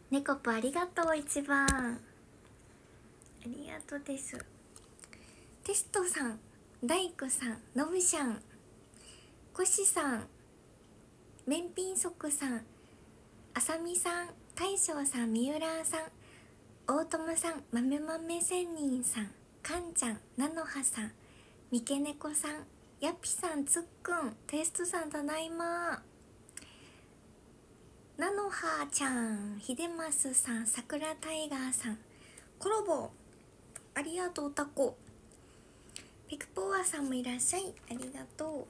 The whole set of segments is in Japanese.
ねこぷありがとう。一番ありがとうです。テストさん、大工さん、のぶしゃん、こしさん、めんぴんそくさん、あさみさん、大将さん、みゆらさん、大友さん、まめまめ仙人さん、かんちゃん、なのはさん、みけねこさん、やぴさん、つっくん、テストさん、ただいま。なのはちゃん、ひでますさん、さくらタイガーさん、コロボありがとう。たこピクポワさんもいらっしゃい。ありがと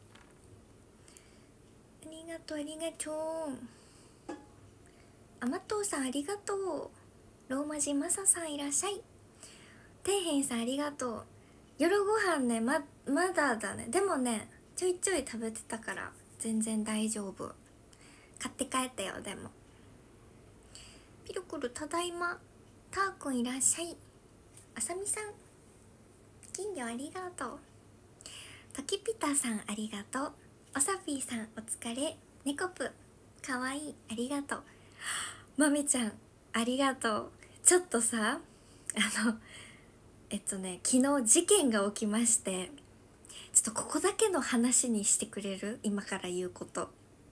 う。ありがとう、ありがとう。あまとうさん、ありがとう。ローマ字まささん、いらっしゃい。ていへんさん、ありがとう。夜ご飯ね、まだだね。でもね、ちょいちょい食べてたから全然大丈夫。買って帰ったよ。でもピルクルただいま。たーくんいらっしゃい。あさみさん、金魚ありがとう。ときぴたさん、ありがとう。おさぴーさん、お疲れ。ねこぷかわいい、ありがとう。まめちゃん、ありがとう。ちょっとさ、昨日事件が起きまして、ちょっとここだけの話にしてくれる？今から言うこと、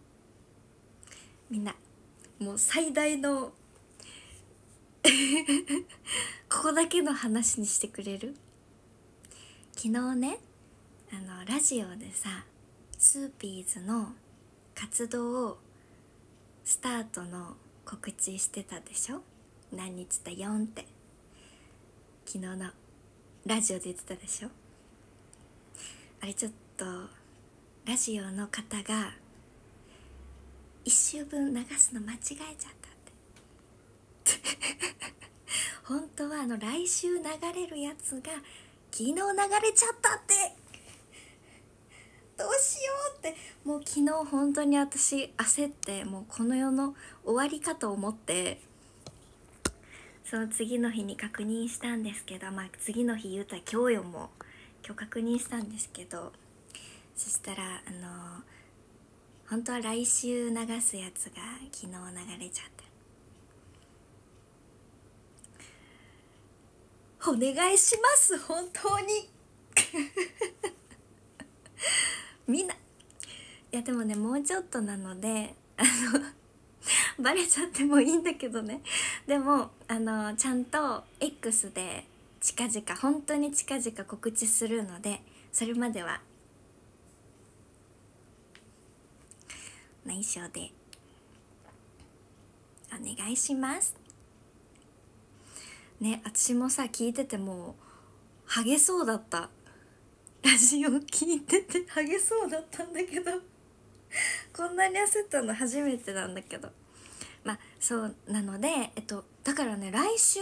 みんなもう最大のここだけの話にしてくれる？昨日ね、ラジオでさ、スーピーズの活動をスタートの告知してたでしょ。何日だよんって昨日のラジオで言ってたでしょ。あれちょっとラジオの方が一周分流すの間違えちゃったって本当は来週流れるやつが昨日流れちゃったって。どうしようって、もう昨日本当に私焦って、もうこの世の終わりかと思って、その次の日に確認したんですけど、次の日言うたら今日よ、もう今日確認したんですけど、そしたら本当は来週流すやつが昨日流れちゃって。お願いします、本当にみんな。いやでもね、もうちょっとなのでバレちゃってもいいんだけどね。でもちゃんと X で近々、本当に近々告知するので、それまでは内緒でお願いしますね。私もさ、聞いててもうハゲそうだった。ラジオ聞いててハゲそうだったんだけどこんなに焦ったの初めてなんだけど、そうなので、だからね、来週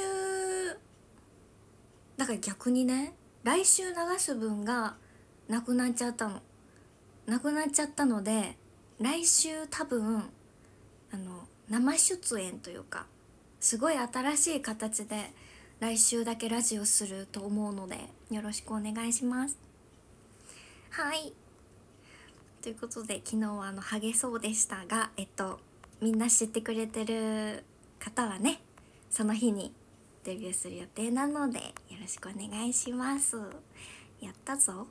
だから逆にね、来週流す分がなくなっちゃったので、来週多分生出演というか、すごい新しい形で来週だけラジオすると思うので、よろしくお願いします。はい、ということで、昨日はハゲそうでしたが、みんな知ってくれてる方はね、その日にデビューする予定なので、よろしくお願いします。やったぞ。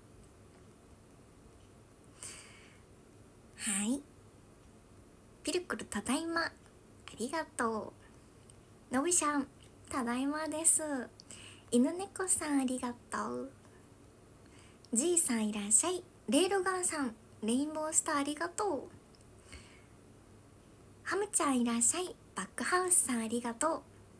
はい、ピルクルただいま。ありがとう。のびしゃん、ただいまです。犬猫さん、ありがとう。じいさん、いらっしゃい。レールガンさん、レインボースター、ありがとう。ハムちゃん、いらっしゃい。バックハウスさん、ありがとう。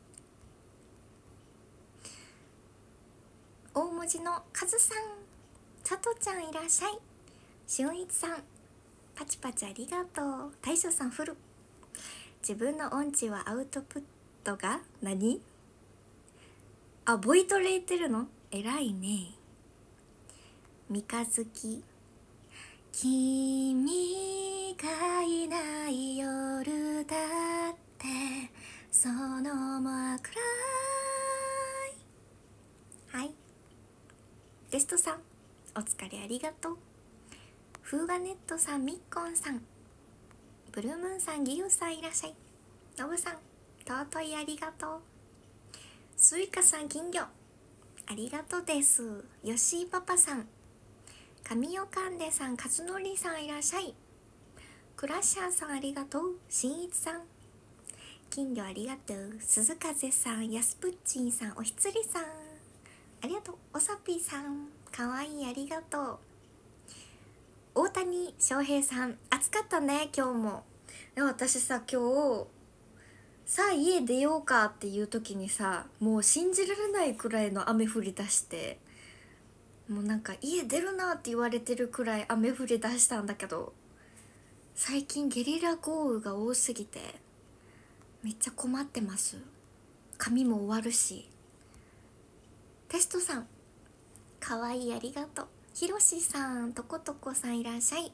大文字のカズさん、さとちゃん、いらっしゃい。しゅんいちさん、パチパチありがとう。大将さん、フル。自分の音痴はアウトプットが何？ボイトレ言ってるの？偉いね。三日月、君がいない夜だってその真くらい。はい、ゲストさん、お疲れありがとう。フーガネットさん、みっこんさん、ブルームーンさん、ギユさん、いらっしゃい。のぶさん、 尊いありがとう。スイカさん金魚ありがとうです。よしいパパさん、神代かんでさん、かつのりさんいらっしゃい。クラッシャーさんありがとう。しんいちさん金魚ありがとう。鈴風さん、やすぷっちんさん、おひつりさんありがとう。おさぴーさんかわいいありがとう。大谷翔平さん、暑かったね今日も。で私さ、今日さあ家出ようかっていう時にさ、もう信じられないくらいの雨降り出して、もうなんか家出るなって言われてるくらい雨降り出したんだけど、最近ゲリラ豪雨が多すぎてめっちゃ困ってます。髪も終わるし。テストさんかわいいありがとう。ひろしさん、とことこさんいらっしゃい。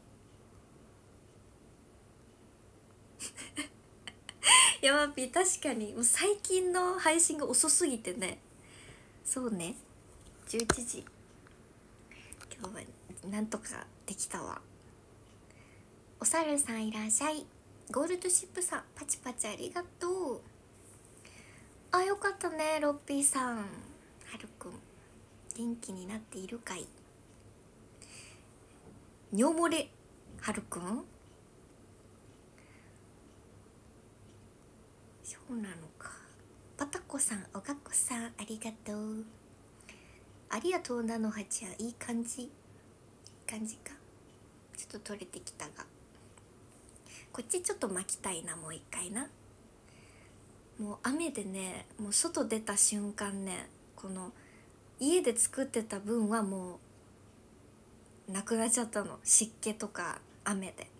やばぴ、確かにもう最近の配信が遅すぎてね。そうね、11時今日はなんとかできたわ。おさるさんいらっしゃい。ゴールドシップさんパチパチありがとう。あ、よかったねロッピーさん。はるくん元気になっているかい。尿漏れはるくん、そうなのか。パタコさん、おがこさんありがとう。ありがとうなのはちゃん、いい感じ。いい感じか。ちょっと取れてきたが、こっちちょっと巻きたいな、もう一回な。もう雨でね、もう外出た瞬間ね、この家で作ってた分はもうなくなっちゃったの、湿気とか雨で。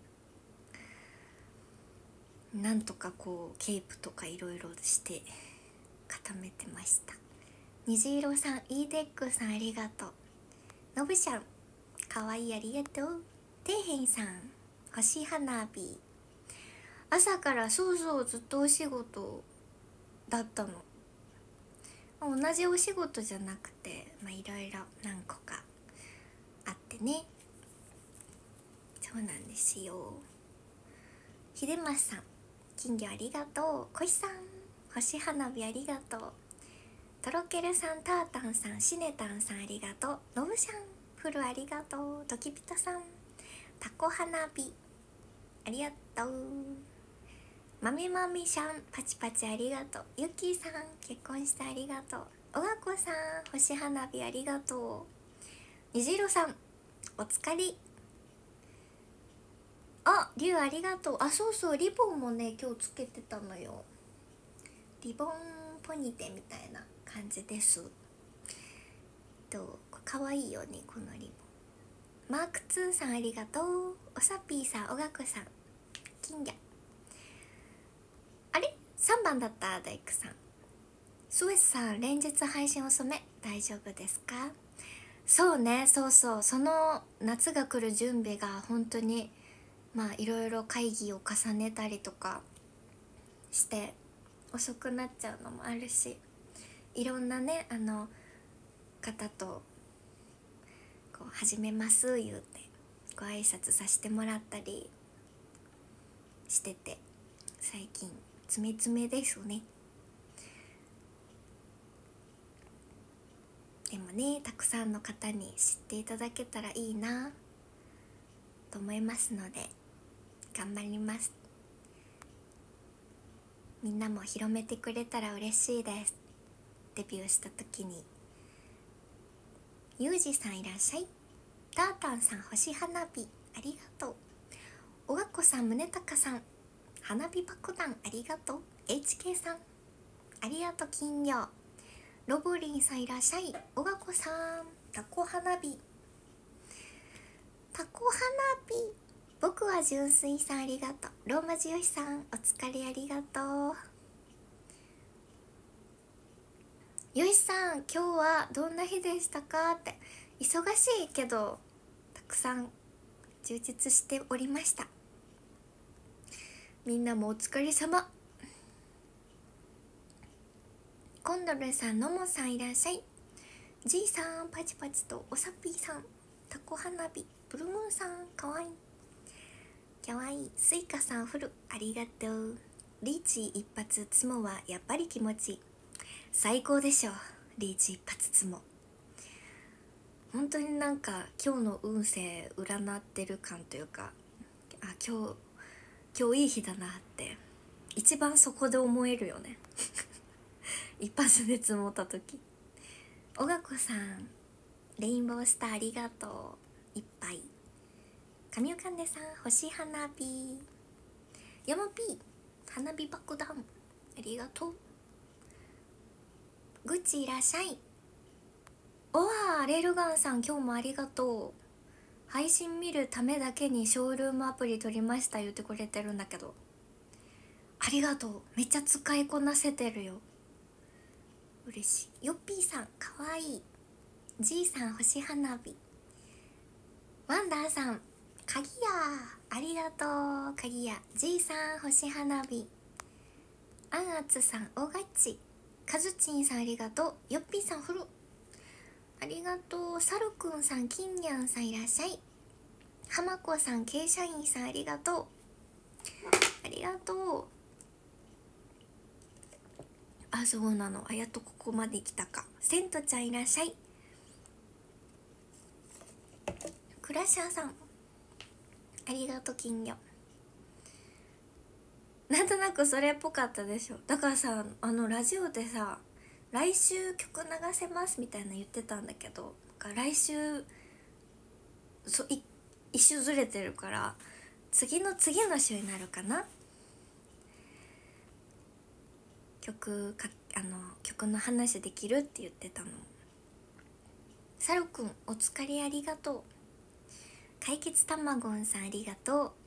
なんとかこうケープとかいろいろして固めてました。虹色さん、イーデックさんありがとう。のぶしゃんかわいいありがとう。ていへんさん、星花火。朝からそうそうずっとお仕事だったの。同じお仕事じゃなくて、いろいろ何個かあってね。そうなんですよ。ひでまさん金魚ありがとう。こしさん星花火ありがとう。とろけるさん、たーたんさん、しねたんさんありがとう。のぶしゃんフルありがとう。ときぴとさんたこ花火ありがとう。まみまみさんパチパチありがとう。ゆきーさん結婚してありがとう。おがこさん星花火ありがとう。にじいろさんおつかり。あ、りゅうありがとう。あ、そうそう、リボンもね今日つけてたのよ。リボンポニテみたいな感じです。かわいいよねこのリボン。マーク2さんありがとう。おさぴーさん、おがこさん金魚。あれ3番だった。大工さん、スウェスさん連日配信遅め大丈夫ですか。そうね、そうそう、その夏が来る準備が本当にいろいろ会議を重ねたりとかして遅くなっちゃうのもあるし、いろんなね方とこう始めます言うてご挨拶させてもらったりしてて、最近詰め詰めですね。でもね、たくさんの方に知っていただけたらいいなと思いますので頑張ります。みんなも広めてくれたら嬉しいです。デビューした時に。ゆうじさんいらっしゃい。たーたんさん星花火ありがとう。おがこさん、宗隆さん花火爆弾ありがとう。 HK さんありがとう。金魚。ロボリンさんいらっしゃい。おがこさんたこ花火。たこ花火。僕は純粋さんありがとう。ローマ字よしさんお疲れありがとう。よしさん今日はどんな日でしたかって。忙しいけどたくさん充実しておりました。みんなもお疲れ様。コンドルさん、のもさんいらっしゃい。じいさんパチパチと、おさぴーさんたこ花火。ブルムーンさんかわいいかわいい。スイカさんフルありがとう。 リーチ一発ツモはやっぱり気持ちいい。最高でしょリーチ一発ツモ。本当になんか今日の運勢占ってる感というか、今日いい日だなって一番そこで思えるよね一発で積もった時。おがこさんレインボースターありがとう。いっぱい。神尾かんでさん星花火。ヤマピー花火爆弾ありがとう。グッチいらっしゃい。おわーレールガンさん今日もありがとう。配信見るためだけにショールームアプリ取りました言ってくれてるんだけど、ありがとう。めっちゃ使いこなせてるよ。嬉しい。よっぴーさんかわいい。じいさん星花火。ワンダーさん鍵やありがとう。鍵やじいさん星花火。アンアツさんおがっち。カズチンさんありがとう。よっぴーさんフルありがとう。サルくんさん金ニャンさんいらっしゃい。ハマコさんケイ社員さんありがとう。ありがとう。そうなの。やっとここまで来たか。セントちゃんいらっしゃい。クラッシャーさんありがとう。金魚なんとなくそれっぽかったでしょ。だからさラジオでさ来週曲流せますみたいな言ってたんだけど、来週一周ずれてるから次の週になるかな。曲の話できるって言ってたの。サルくんお疲れありがとう。解決たまごんさんありがとう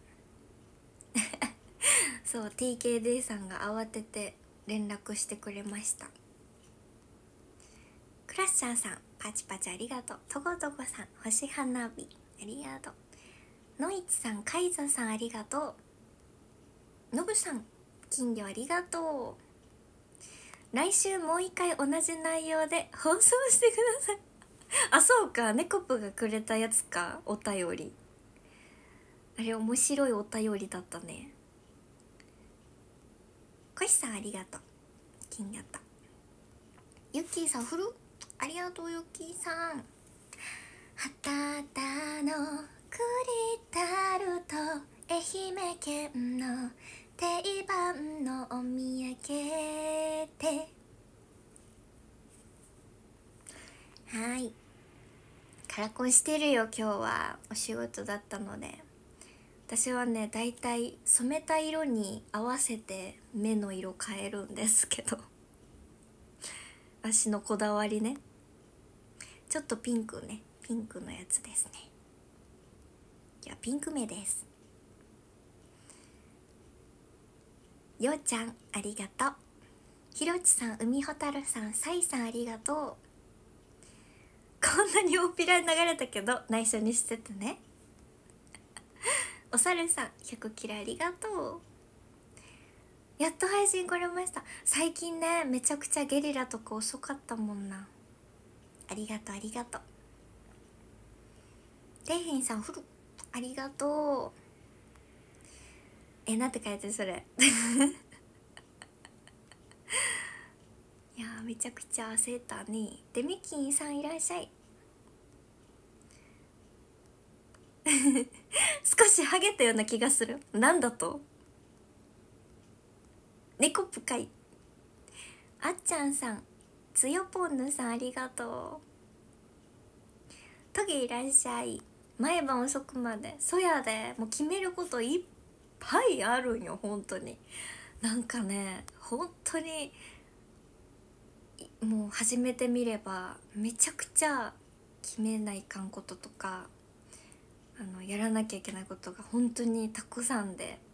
そう TKD さんが慌てて連絡してくれました。クラッシャーさんパチパチありがとう。とごとごさん星花火ありがとう。ノイチさんカイザさんありがとう。ノブさん金魚ありがとう。来週もう一回同じ内容で放送してくださいそうか、ネコプがくれたやつか。お便りあれ面白いお便りだったね。コシさんありがとう。金魚とユッキーさんフルありがとう。ユッキーさんはたたのクリタルと愛媛県の定番のお土産ではいカラコンしてるよ。今日はお仕事だったので。私はねだいたい染めた色に合わせて目の色変えるんですけど私のこだわりね。ちょっとピンクのやつですね。じゃあピンク目です。ようちゃんありがとう。ひろちさん海ほたるさんさいさんありがとう。こんなに大っぴらに流れたけど内緒にしててねおさるさん100キラありがとう。やっと配信来れました。最近ねめちゃくちゃゲリラとか遅かったもんな。ありがとうありがとう。ていへんさんフルありがとう。なんて書いてるそれいやめちゃくちゃ焦ったね。デミキンさんいらっしゃい少しハゲたような気がする。なんだと猫ぷかい。あっちゃんさんつよぽんぬさんありがとう。トゲいらっしゃい。毎晩遅くまで。そやでもう決めることいっぱいあるんよ。本当になんかね本当にもう始めてみればめちゃくちゃ決めないかんこととかやらなきゃいけないことが本当にたくさんで、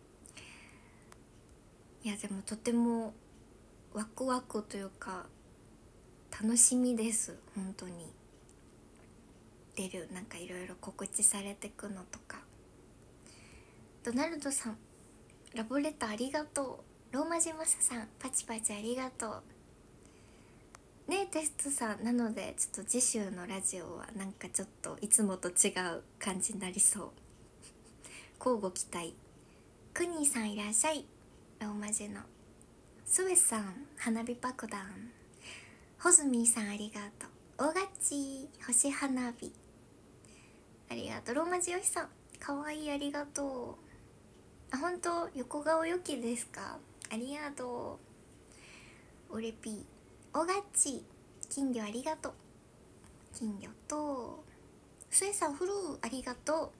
いやでもとてもワクワクというか楽しみです。本当に出るなんかいろいろ告知されてくのとか。ドナルドさんラブレターありがとう。ローマ字マサさんパチパチありがとうね。テストさんなのでちょっと次週のラジオはなんかちょっといつもと違う感じになりそう交互期待。クニーさんいらっしゃい。 ローマ字のスウェさん花火爆弾、ホズミーさんありがとう、オガチ星花火ありがとう、ローマ字よしさんかわいいありがとう、あ、本当横顔よきですか、ありがとう、オレピーオガチ金魚ありがとう、金魚とスエさんフルーありがとう。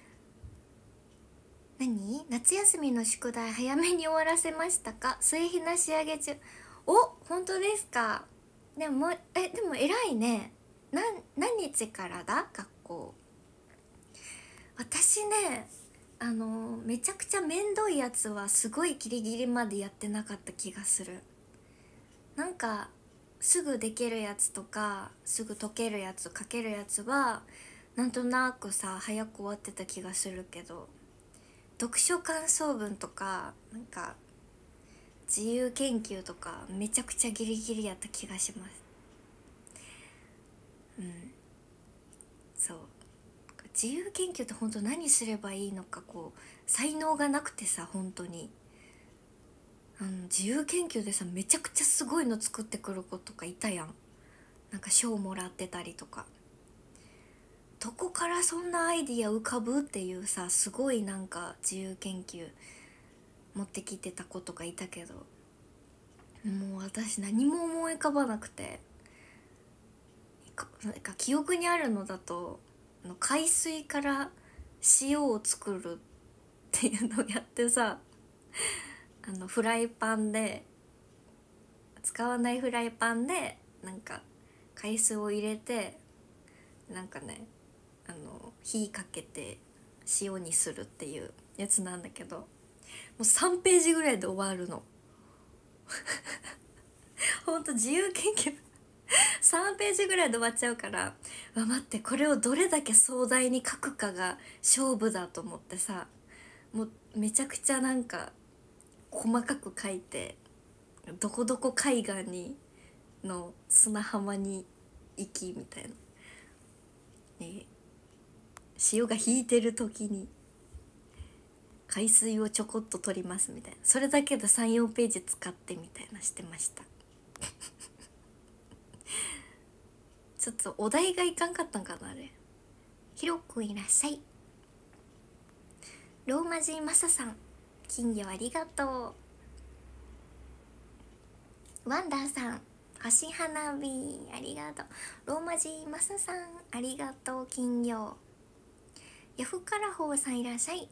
何、夏休みの宿題早めに終わらせましたか、末ひな仕上げ中。お、本当ですか。でもでも偉いね。何日からだ学校。私ね、めちゃくちゃ面倒いやつはすごいギリギリまでやってなかった気がする。なんかすぐできるやつとかすぐ解けるやつ書けるやつはなんとなくさ早く終わってた気がするけど、読書感想文とかなんか自由研究とかめちゃくちゃギリギリやった気がします。うん、そう、自由研究って本当何すればいいのかこう才能がなくてさ、本当に自由研究でさめちゃくちゃすごいの作ってくる子とかいたやん。なんか賞もらってたりとか、どこからそんなアイディア浮かぶっていうさ、すごいなんか自由研究持ってきてた子とかいたけど、もう私何も思い浮かばなくて、なんか記憶にあるのだと海水から塩を作るっていうのをやってさ、フライパンで使わないフライパンでなんか海水を入れてなんかね火かけて塩にするっていうやつなんだけど、もう3ページぐらいで終わるのほんと自由研究3ページぐらいで終わっちゃうから、待ってこれをどれだけ壮大に書くかが勝負だと思ってさ、もうめちゃくちゃなんか細かく書いて、どこどこ海岸にの砂浜に行きみたいな、潮が引いてる時に海水をちょこっと取りますみたいな、それだけで 3,4 ページ使ってみたいなしてましたちょっとお題がいかんかったんかなあれ。ひろくんいらっしゃい。ローマ字マサさん金魚ありがとう。ワンダーさん星花火ありがとう。ローマ字マサさんありがとう。金魚。ヤフカラホーさんいらっしゃい。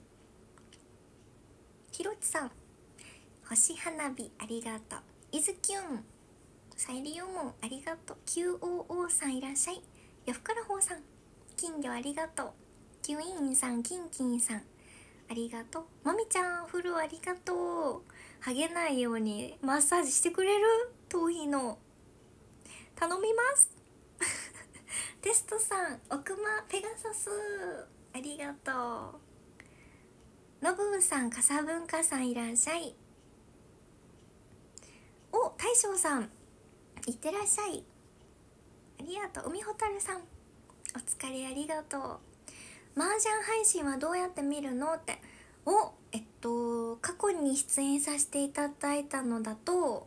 ひろちさん星花火ありがとう。いずきゅんサイリオモンありがとう。 QOO さんいらっしゃい。ヤフカラホーさん金魚ありがとう。キュイーンさんキンキンさんありがとう。まみちゃんフルありがとう。ハゲないようにマッサージしてくれる？頭皮の頼みますテストさん奥間ペガサスありがとう。のぶーさんかさぶんかさんいらっしゃい。お大将さんいってらっしゃい。ありがとう。海ほたるさんお疲れありがとう。麻雀配信はどうやって見るのって。過去に出演させていただいたのだと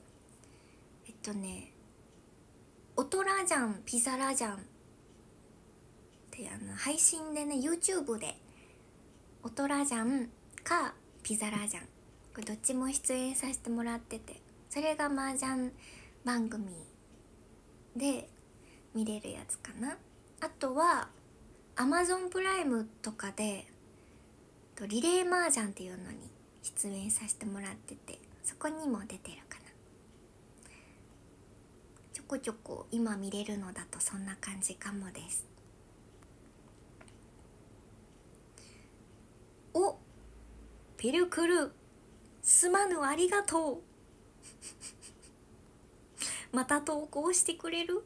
オトラジャンピザラジャンって配信でね YouTube でオトラジャンかピザラジャンこれどっちも出演させてもらってて、それが麻雀番組で見れるやつかな。あとは Amazon プライムとかでリレー麻雀っていうのに出演させてもらってて、そこにも出てるかな。ちょこちょこ今見れるのだとそんな感じかもです。おピルクルすまぬありがとうまた投稿してくれる？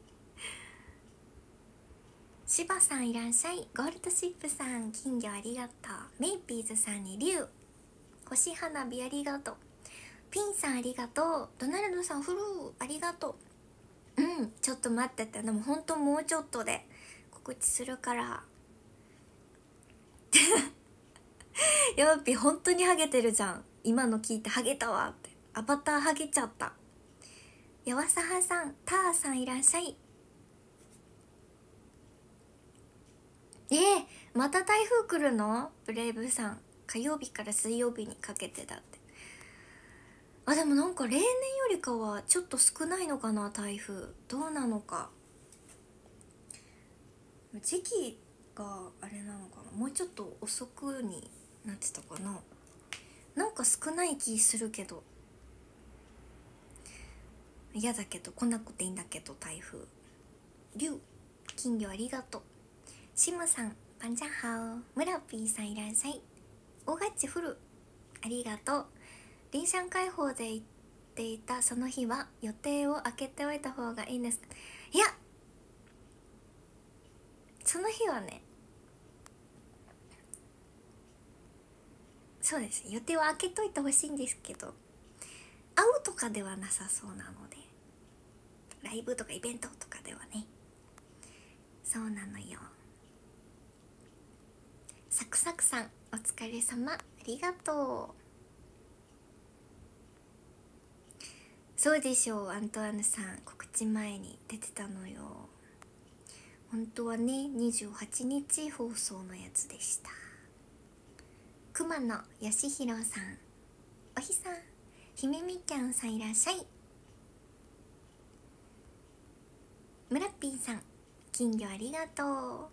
しばさんいらっしゃい。ゴールドシップさん金魚ありがとう。メイピーズさんに竜星花火ありがとう。ピンさんありがとう。ドナルドさんフルーありがとう。ちょっと待ってて、でもほんともうちょっとで告知するからヨーピーほんとにハゲてるじゃん。今の聞いてハゲたわってアバターはげちゃった。やわさはさん、ターさんいらっしゃい。また台風来るの？ブレイブさん、火曜日から水曜日にかけてだって。あ、でもなんか例年よりかはちょっと少ないのかな、台風。どうなのか。時期があれなのかな、もうちょっと遅くになってたかな。なんか少ない気するけど、嫌だけど来なくていいんだけど台風。リュウ金魚ありがとう。シムさんパンジャハオ。ムラピーさんいらっしゃい。オガッチフルありがとう。リンシャン解放で言っていたその日は予定を空けておいた方がいいんですか？いや、その日はね、そうです、予定を空けといてほしいんですけど、会うとかではなさそうなので、ライブとかイベントとかではね。そうなのよ。サクサクさんお疲れ様、ありがとう。そうでしょう、アントワヌさん、告知前に出てたのよ。本当はね、28日放送のやつでした。熊野義弘さん、おひさん、ひめみきゃんさんいらっしゃい。むらっぴーさん、金魚ありがと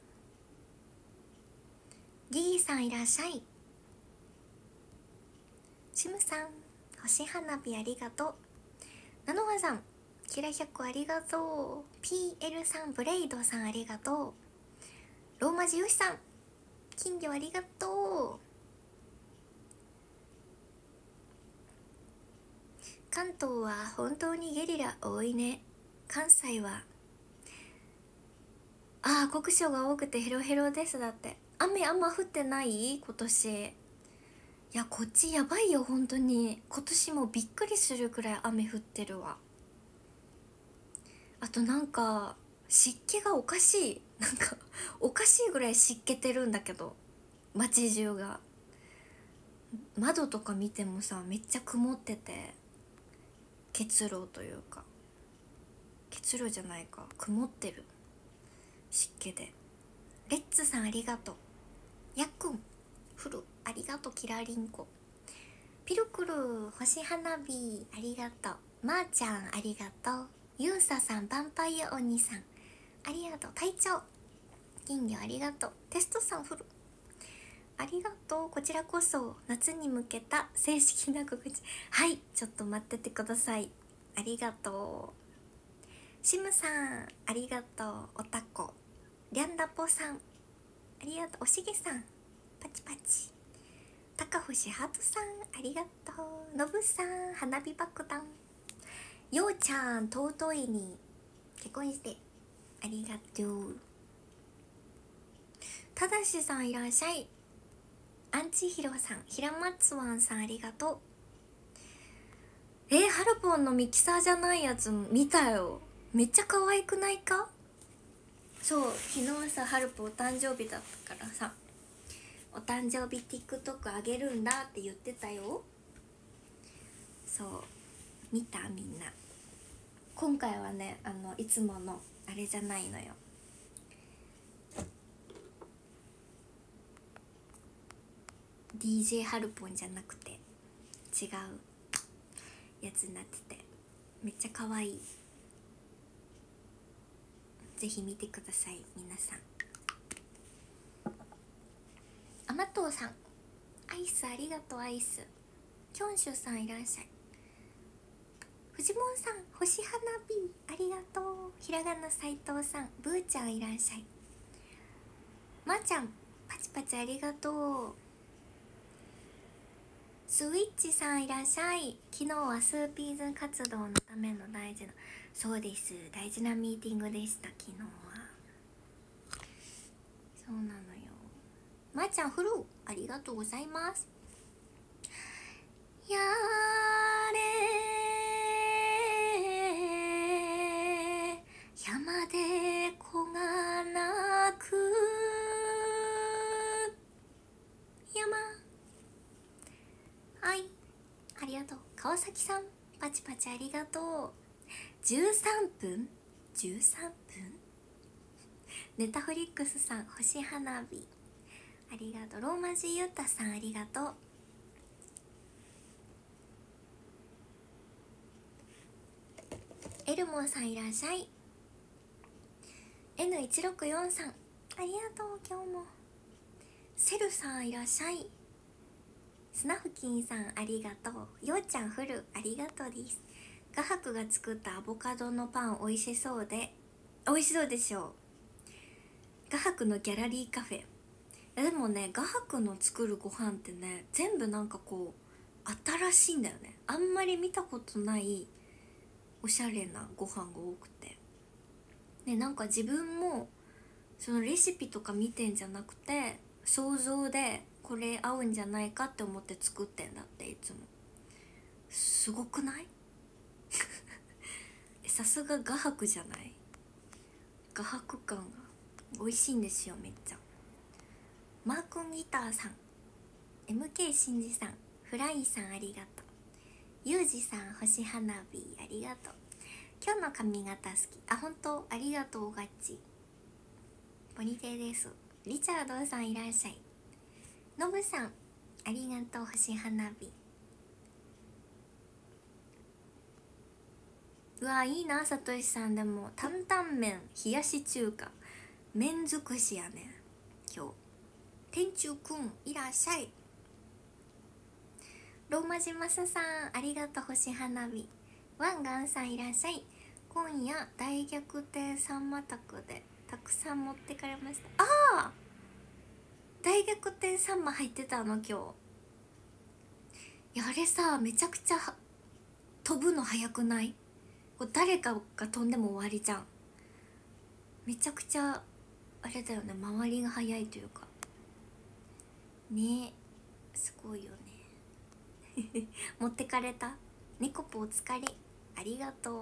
う。ギギさんいらっしゃい。シムさん、星花火ありがとう。ナノハさん、キラ100ありがとう。 PL さん、ブレイドさんありがとう。ローマ字よしさん、金魚ありがとう。関東は本当にゲリラ多いね。関西は酷暑が多くてヘロヘロです。だって雨あんま降ってない今年。いや、こっちやばいよ本当に。今年もびっくりするくらい雨降ってるわ。あとなんか湿気がおかしい。なんかおかしいぐらい湿気てるんだけど、街中が。窓とか見てもさ、めっちゃ曇ってて、結露というか、結露じゃないか、曇ってる湿気で。レッツさんありがとう。やっくんフルありがとう。キラリンコピルクル星花火ありがとう。まーちゃんありがとう。ゆうささん、ヴァンパイアお兄さんありがとう。隊長金魚ありがとう。テストさんフルありがとう。こちらこそ夏に向けた正式な告知。はい、ちょっと待っててください。ありがとう。シムさんありがとう。おたこリャンダポさんありがとう。おしげさんパチパチ。高星ハートさんありがとう。のぶさん花火爆弾。ようちゃん尊いに結婚してありがとう。ただしさんいらっしゃい。アンチヒロさん、ひらまつわんさんありがとう。ハルポンのミキサーじゃないやつ見たよ。めっちゃ可愛くないか？そう、昨日さ、ハルポンお誕生日だったからさ、お誕生日 TikTok あげるんだって言ってたよ。そう見た？みんな。今回はね、いつものあれじゃないのよ。DJ ハルポンじゃなくて違うやつになってて、めっちゃ可愛い。ぜひ見てください皆さん。アマトウさんアイスありがとう。アイスキョンシュさんいらっしゃい。フジモンさん星花火ありがとう。ひらがな斉藤さん、ブーちゃんいらっしゃい。まーちゃんパチパチありがとう。スイッチさんいらっしゃい。昨日はスーピーズ活動のための大事な、そうです、大事なミーティングでした。昨日はそうなのよ。まーちゃんフルありがとうございます。やれ山で子が泣く山。はい、ありがとう。 川崎さんパチパチありがとう。13分ネタフリックスさん星花火ありがとう。ローマ字ゆうたさんありがとう。エルモンさんいらっしゃい。 N164 さんありがとう。今日もセルさんいらっしゃい。スナフキンさんありがとう。ようちゃんフルありがとうです。画伯が作ったアボカドのパン美味しそうでしょう。画伯のギャラリーカフェ。でもね、画伯の作るご飯ってね、全部なんかこう新しいんだよね。あんまり見たことないおしゃれなご飯が多くて、でなんか自分もそのレシピとか見てんじゃなくて、想像でこれ合うんじゃないかって思って作ってんだって。いつもすごくない？さすが画伯じゃない？画伯感が美味しいんですよ、めっちゃ。マー君ギターさん、 MK しんじさん、フライさんありがとう。ゆうじさん星花火ありがとう。今日の髪型好き。あ、本当ありがとう。ガッチポニテです。リチャードさんいらっしゃい。ノブさんありがとう。星花火。うわいいな、さとしさん。でも担々麺冷やし中華麺尽くしやね今日。天中くんいらっしゃい。ローマ字マサさんありがとう。星花火。ワンガンさんいらっしゃい。今夜大逆転さんま卓でたくさん持ってかれました。ああ、大逆転さんま入ってたの今日。いやあれさ、めちゃくちゃ飛ぶの早くない？こう誰かが飛んでも終わりじゃん。めちゃくちゃあれだよね、周りが早いというかね。すごいよね。持ってかれた。猫ぽお疲れありがとう。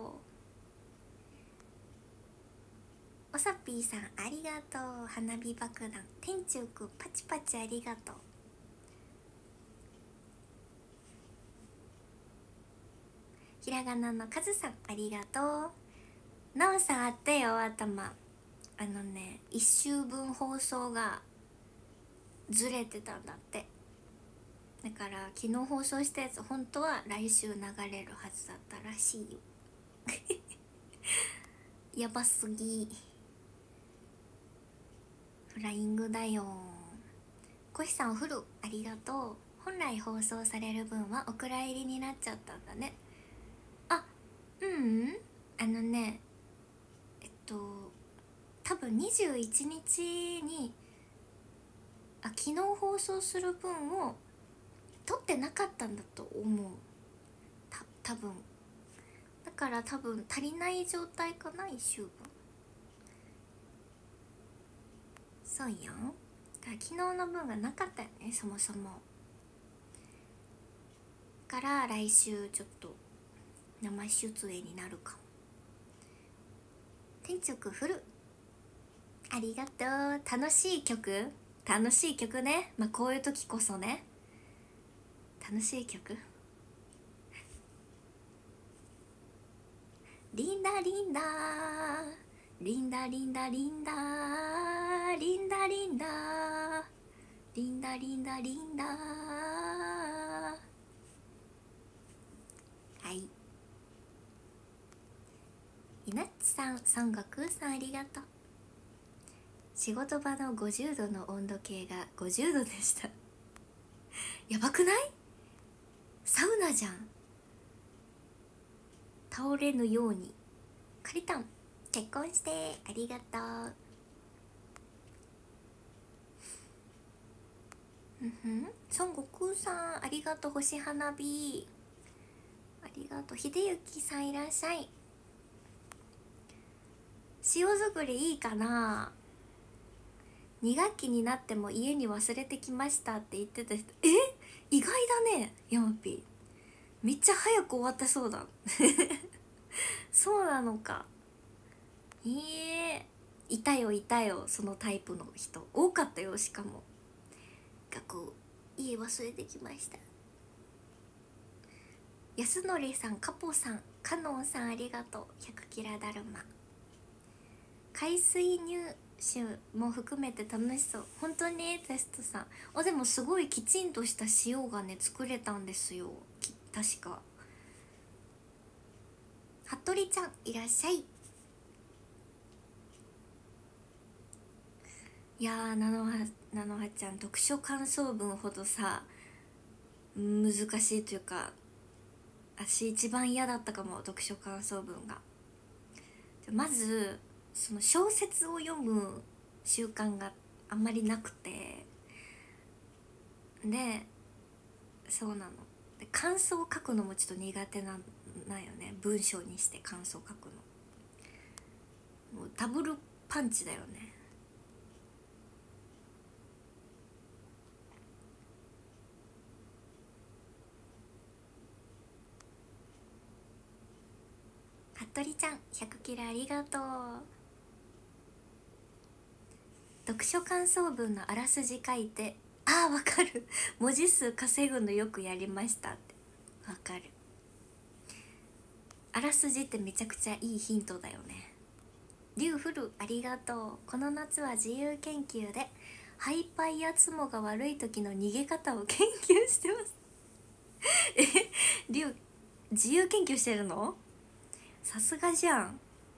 おさぴーさんありがとう。花火爆弾。天中くんパチパチありがとう。ひらがなのカズさんありがとう。なおさんあったよ頭。1週分放送がずれてたんだって。だから昨日放送したやつ本当は来週流れるはずだったらしいよ。やばすぎ。フライングだよ。コシさんお風呂ありがとう。本来放送される分はお蔵入りになっちゃったんだね。あ、多分21日に昨日放送する分を撮ってなかったんだと思う。多分だから多分足りない状態かな、1週分。そうやん。だから昨日の分がなかったよね、そもそも。から来週ちょっと生出演になるかも。天竺フルありがとう。楽しい曲ね。まあこういう時こそね、楽しい曲。リンダリンダリンダリンダリンダリンダリンダリンダリンダリンダ。はい、いなっちさん、孫悟空さんありがとう。仕事場の50度の温度計が50度でした。やばくない？サウナじゃん。倒れぬように。カリタン結婚してありがとう。孫悟空さんありがとう。星花火ありがとう。秀幸さんいらっしゃい。塩作りいいかな。2学期になっても家に忘れてきましたって言ってた人、意外だね。ヤマピーめっちゃ早く終わったそうだ。そうなのか。いたよそのタイプの人多かったよ。しかも学校家忘れてきました。 安則さん、カポさん、カノンさん、ありがとう。100キラだるま。海水入手も含めて楽しそう。本当にテストさん。あ、でもすごいきちんとした塩がね作れたんですよ、確か。服部ちゃんいらっしゃい。いやー、菜の葉ちゃん、読書感想文ほどさ難しいというか、私一番嫌だったかも、読書感想文が。まずその小説を読む習慣があんまりなくて、でそうなので、感想を書くのもちょっと苦手なんよね。文章にして感想を書くのもうダブルパンチだよね。服部ちゃん100キラありがとう。読書感想文のあらすじ書いて、あーわかる文字数稼ぐのよくやりましたって。わかる。あらすじってめちゃくちゃいいヒントだよね。リュウフルありがとう。この夏は自由研究でハイパイやツモが悪い時の逃げ方を研究してますリュウ自由研究してるの？さすがじゃん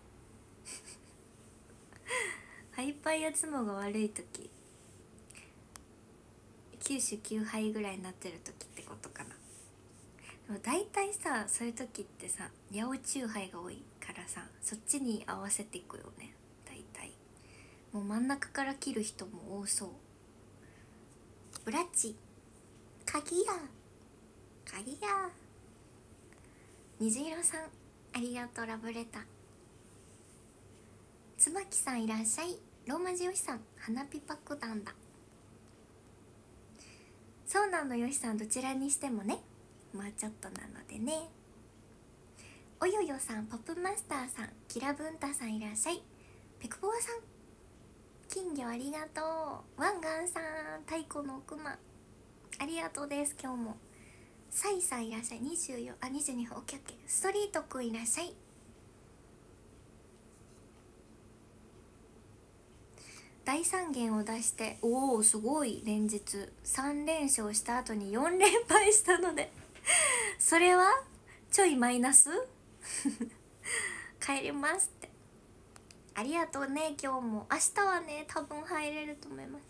ハイパイやツモが悪い時、9種9敗ぐらいになってる時ってことかな。でも大体さ、そういう時ってさ、八百チュウが多いからさ、そっちに合わせていくよね。大体もう真ん中から切る人も多そう。ブラッチ鍵や虹色さんありがとう。ラブレター。椿さんいらっしゃい。ローマ字よしさん、花火爆弾だ。そうなの、よしさん、どちらにしてもね、もうちょっとなのでね。およよさん、ポップマスターさん、キラブンタさんいらっしゃい。ペクポワさん、金魚ありがとう。ワンガンさん、太鼓のクマありがとうです。今日もサイさんいらっしゃい。24、あ、22分、オッケーオッケー。ストリートくんいらっしゃい。大三元を出して、おおすごい。連日3連勝した後に4連敗したのでそれはちょいマイナス帰りますって。ありがとうね。今日も明日はね多分入れると思います。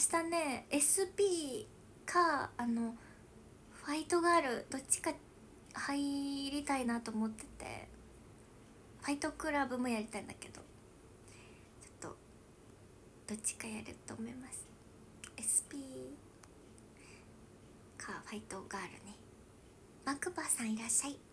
明日ね SP かファイトガールどっちか入りたいなと思ってて、ファイトクラブもやりたいんだけど、ちょっとどっちかやると思います。 SP かファイトガールね。マクバさんいらっしゃい。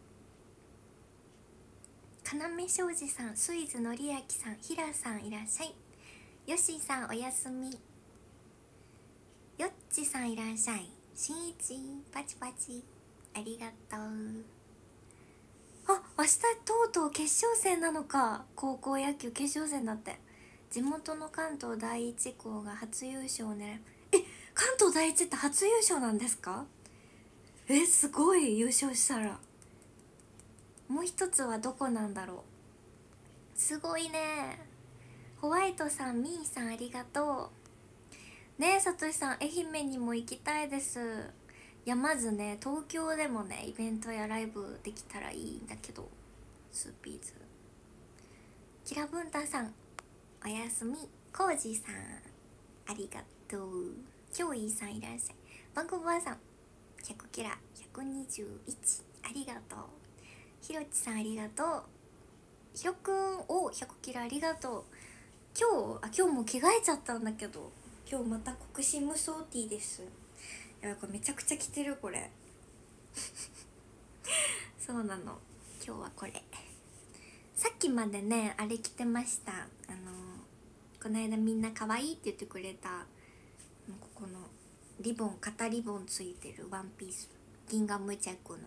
要庄司さん、スイズのりあきさん、ひらさんいらっしゃい。よしさんおやすみ。よっちさんいらっしゃい。しんいちパチパチありがとう。あ、明日とうとう決勝戦なのか。高校野球決勝戦だって。地元の関東第一校が初優勝を狙う。関東第一って初優勝なんですか？すごい。優勝したらもう一つはどこなんだろう。すごいね。ホワイトさん、ミーさんありがとうね。さとしさん、愛媛にも行きたいです。いや、まずね東京でもねイベントやライブできたらいいんだけど。スーピーズ、キラブンタさんおやすみ。コージさんありがとう。キョイさんいらっしゃい。バンコバーさん100キラ121ありがとう。ひろちさんありがとう。ひろくんお100キラありがとう。今日も着替えちゃったんだけど、今日また国士無双 T です。やばい、これめちゃくちゃ着てるこれそうなの、今日はこれ。さっきまでねあれ着てました。この間みんな可愛いって言ってくれたここのリボン、肩リボンついてるワンピース、ギンガムチャックの。さ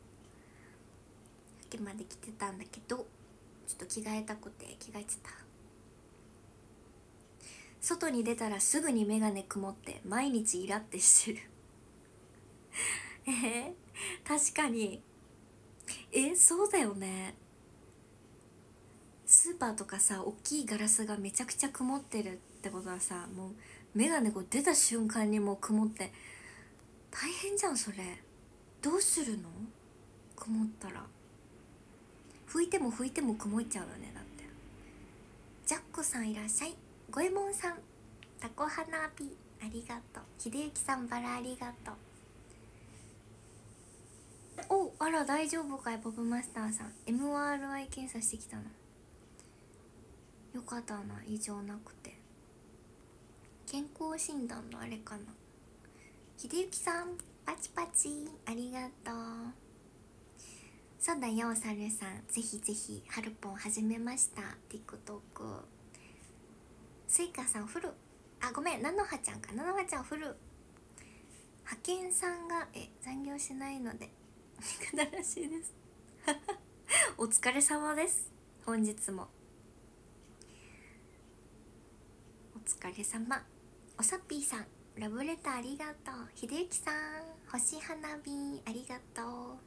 っきまで着てたんだけどちょっと着替えたくて着替えちゃった。外に出たらすぐに眼鏡曇って毎日イラってしてる確かにそうだよね。スーパーとかさ、大きいガラスがめちゃくちゃ曇ってるってことはさ、もう眼鏡こう出た瞬間にもう曇って大変じゃん。それどうするの？曇ったら拭いても拭いても曇っちゃうよね。だって。ジャックさんいらっしゃい。ゴエモンさん、タコ花火ありがとう。秀幸さん、バラありがとう。あら大丈夫かい。ボブマスターさん MRI 検査してきたの？よかったな、異常なくて。健康診断のあれかな。秀幸さんパチパチありがとう。そうだよ、サルさん、ぜひぜひハルポン始めました。 TikTok。 スイカさんフル、ごめん、菜の葉ちゃんか。菜の葉ちゃんフル。派遣さんが残業しないので憎たらしいですお疲れ様です。本日もお疲れ様。おさっぴーさん、ラブレターありがとう。秀幸さん、星花火ありがとう。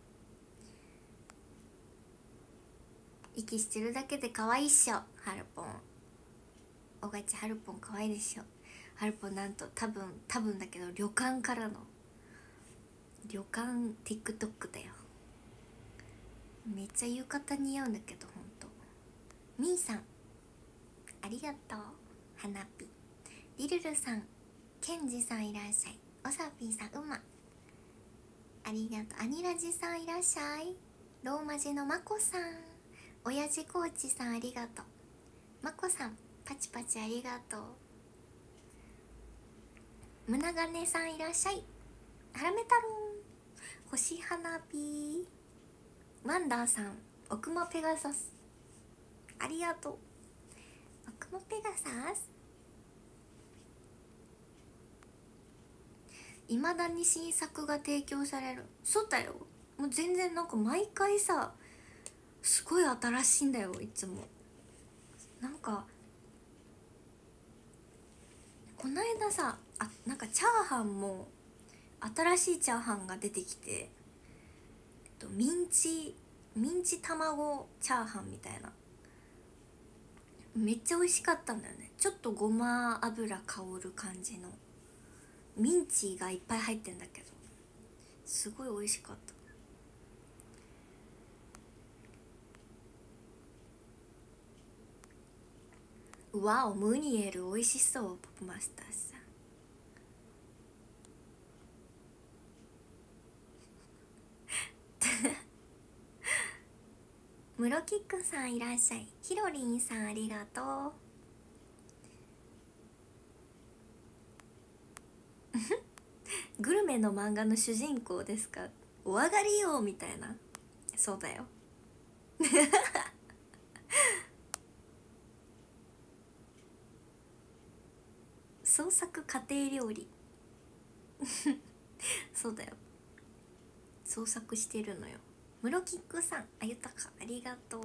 息してるだけで可愛いっしょ、ハルポン。おがちハルポン可愛いでしょ。ハルポンなんと多分だけど旅館からの旅館 TikTok だよ。めっちゃ浴衣似合うんだけど。ほんとみーさんありがとう。花火。リルルさん、ケンジさんいらっしゃい。おさぴーさん、ありがとう。アニラジさんいらっしゃい。ローマ字のまこさん、おやじコーチさんありがとう。まこさんパチパチありがとう。むながねさんいらっしゃい。はらめ太郎、星花火。ワンダーさん、奥間ペガサスありがとう。奥間ペガサス、いまだに新作が提供される。そうだよ、もう全然なんか毎回さ、すごい新しいんだよ。いつもなんかこの間さ、なんかチャーハンも新しいチャーハンが出てきて、ミンチ卵チャーハンみたいな、めっちゃ美味しかったんだよね。ちょっとごま油香る感じのミンチがいっぱい入ってんだけど、すごい美味しかった。わお、ムニエル美味しそう。ポップマスターさんムロキックさんいらっしゃい。ヒロリンさんありがとう。グルメの漫画の主人公ですか？お上がりよみたいな。そうだよ創作家庭料理そうだよ、創作してるのよ。ムロキックさん、ゆたかありがとう。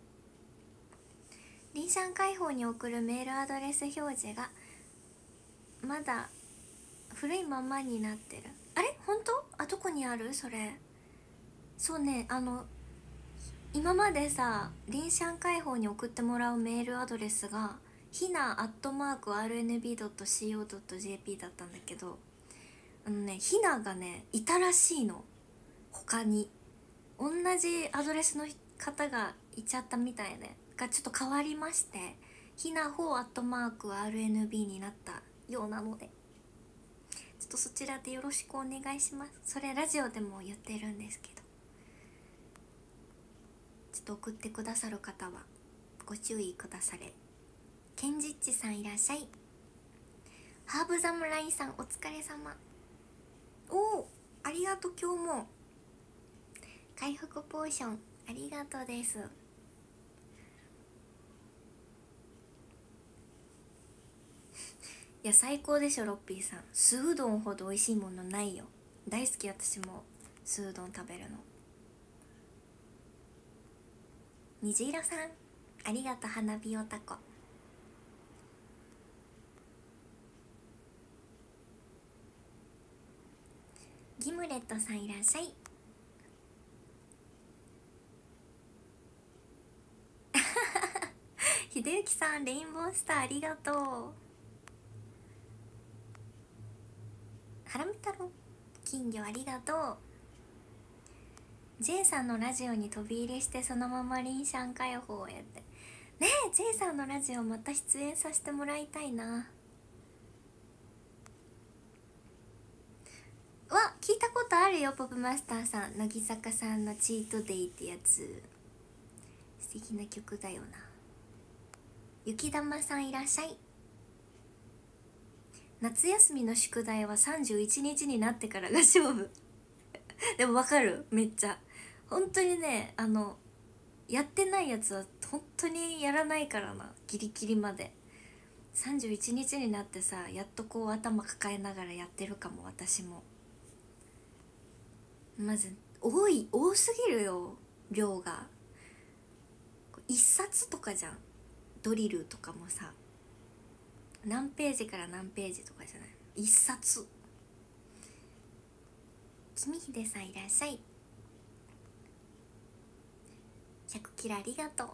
リンシャン解放に送るメールアドレス表示がまだ古いままになってる。あれ本当？どこにあるそれ。そうね、今までさ、リンシャン解放に送ってもらうメールアドレスがひな@rnb.co.jp だったんだけど、ひながねいたらしいの。他に同じアドレスの方がいちゃったみたいで、がちょっと変わりまして、ひなほう@rnb になったようなので、ちょっとそちらでよろしくお願いします。それラジオでも言ってるんですけど、ちょっと送ってくださる方はご注意くだされ。ケンジッチさんいらっしゃい。ハーブ侍さんお疲れ様。ありがとう。今日も回復ポーションありがとうです。いや最高でしょロッピーさん。酢うどんほど美味しいものないよ。大好き、私も酢うどん食べるの。虹色さんありがとう。花火おたこ。ギムレットさんいらっしゃい。 秀幸さんレインボースターありがとう。ハラミ太郎金魚ありがとう。 J さんのラジオに飛び入りしてそのままリンシャン解放へってね。え J さんのラジオまた出演させてもらいたいな。わ、聞いたことあるよ。ポップマスターさん、乃木坂さんのチートデイってやつ素敵な曲だよな。雪玉さんいらっしゃい。夏休みの宿題は31日になってからが勝負でもわかる、めっちゃ本当にね、やってないやつは本当にやらないからな。ギリギリまで31日になってさ、やっとこう頭抱えながらやってるかも。私もまず多すぎるよ、量が。一冊とかじゃん。ドリルとかもさ、何ページから何ページとかじゃない、一冊。君秀さんいらっしゃい。100キラありがとう。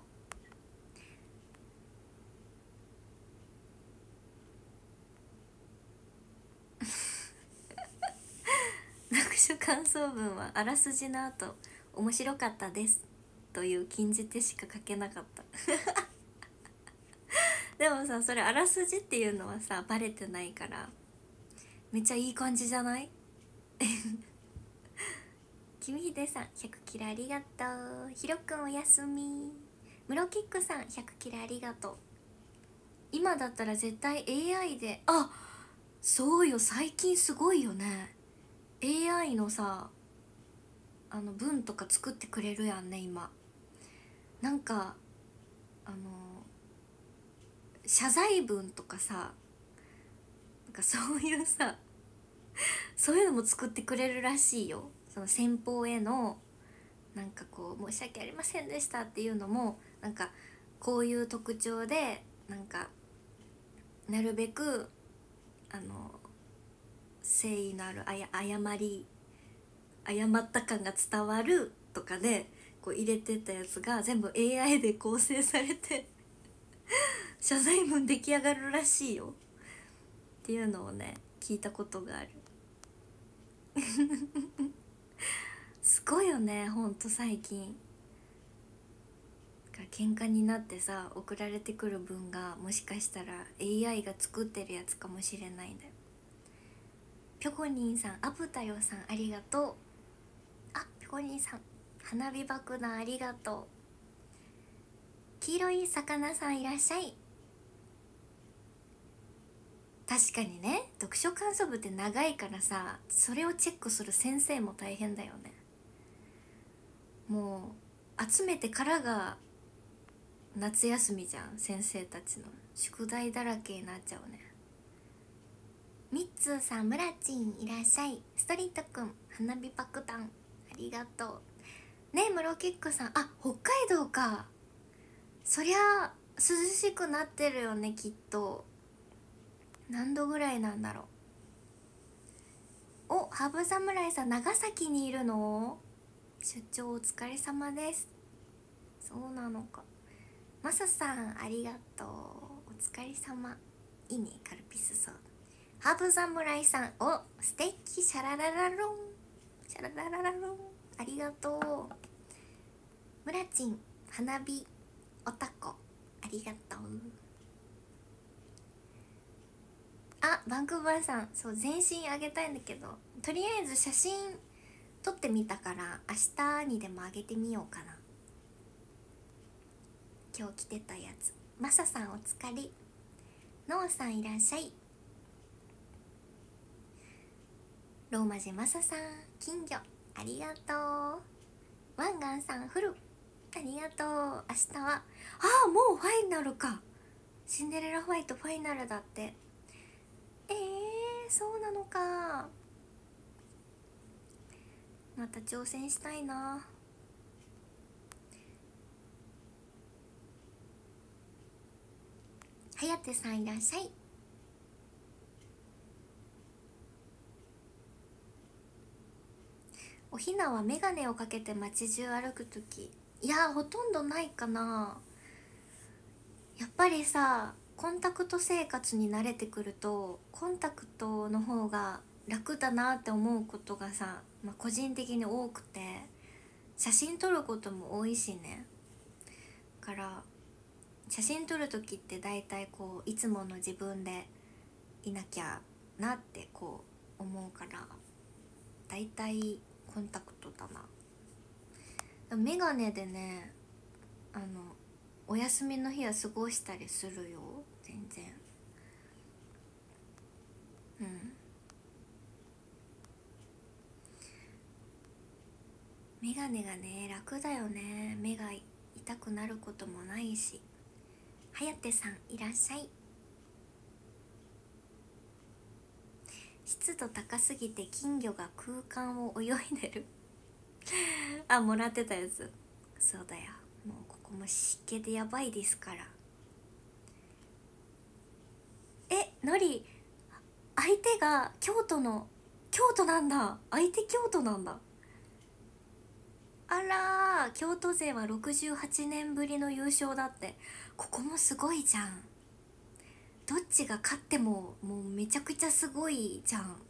読書感想文はあらすじの後面白かったですという禁じ手しか書けなかったでもさ、それあらすじっていうのはさバレてないからめっちゃいい感じじゃない君秀さん100キラありがとう。ひろくんおやすみ。ムロキックさん100キラありがとう。今だったら絶対 AI で、あ、そうよ、最近すごいよね。 AI のさ、文とか作ってくれるやんね今。なんか謝罪文とかさ、なんかそういうさそういうのも作ってくれるらしいよ。その先方へのなんかこう申し訳ありませんでしたっていうのも、なんかこういう特徴でなんかなるべく誠意のある謝った感が伝わるとかでこう入れてたやつが全部 AI で構成されて謝罪文出来上がるらしいよっていうのをね聞いたことがあるすごいよね、ほんと最近。喧嘩になってさ送られてくる文がもしかしたら AI が作ってるやつかもしれないんだよ。ぴょこにんさん、アブタヨさんありがとう。あ、ぴょこにんさん花火爆弾ありがとう。黄色い魚さんいらっしゃい。確かにね、読書感想文って長いからさ、それをチェックする先生も大変だよね。もう集めてからが夏休みじゃん。先生たちの宿題だらけになっちゃうね。ミッツーさん、ムラチンいらっしゃい。ストリートくん花火爆弾ありがとうね。ムロキックさん、あ、北海道か。そりゃ涼しくなってるよねきっと。何度ぐらいなんだろう。お、ハブ侍さん長崎にいるの。出張お疲れ様です。そうなのか。マサさんありがとう、お疲れ様。いいね、カルピスソーダ。ハーブ侍さん、お、素敵、シャラララロンシャララララロンありがとう。ムラチン花火おたこありがとう。あ、バンクーバーさん、そう、全身あげたいんだけど、とりあえず写真撮ってみたから明日にでもあげてみようかな。今日着てたやつ。マサさんお疲れ。ノーさんいらっしゃい。ローマ字マサさん、金魚ありがとう。ワンガンさん、フルありがとう。明日はもうファイナルか。シンデレラファイトファイナルだって。そうなのか。また挑戦したいな。はやてさんいらっしゃい。おひなはメガネをかけて街中歩くとき、いやほとんどないかな。 やっぱりさ、コンタクト生活に慣れてくるとコンタクトの方が楽だなって思うことがさ、個人的に多くて、写真撮ることも多いしね。だから写真撮る時って大体こういつもの自分でいなきゃなってこう思うから、大体コンタクトだな。メガネでね、お休みの日は過ごしたりするよ、全然。うん。メガネがね楽だよね。目が痛くなることもないし。はやてさんいらっしゃい。湿度高すぎて金魚が空間を泳いでるあ、もらってたやつ。そうだよ、もうここも湿気でやばいですから。のり、相手が京都なんだ。相手京都なんだ。あらー、京都勢は68年ぶりの優勝だって。ここもすごいじゃん。どっちが勝ってももうめちゃくちゃすごいじゃん。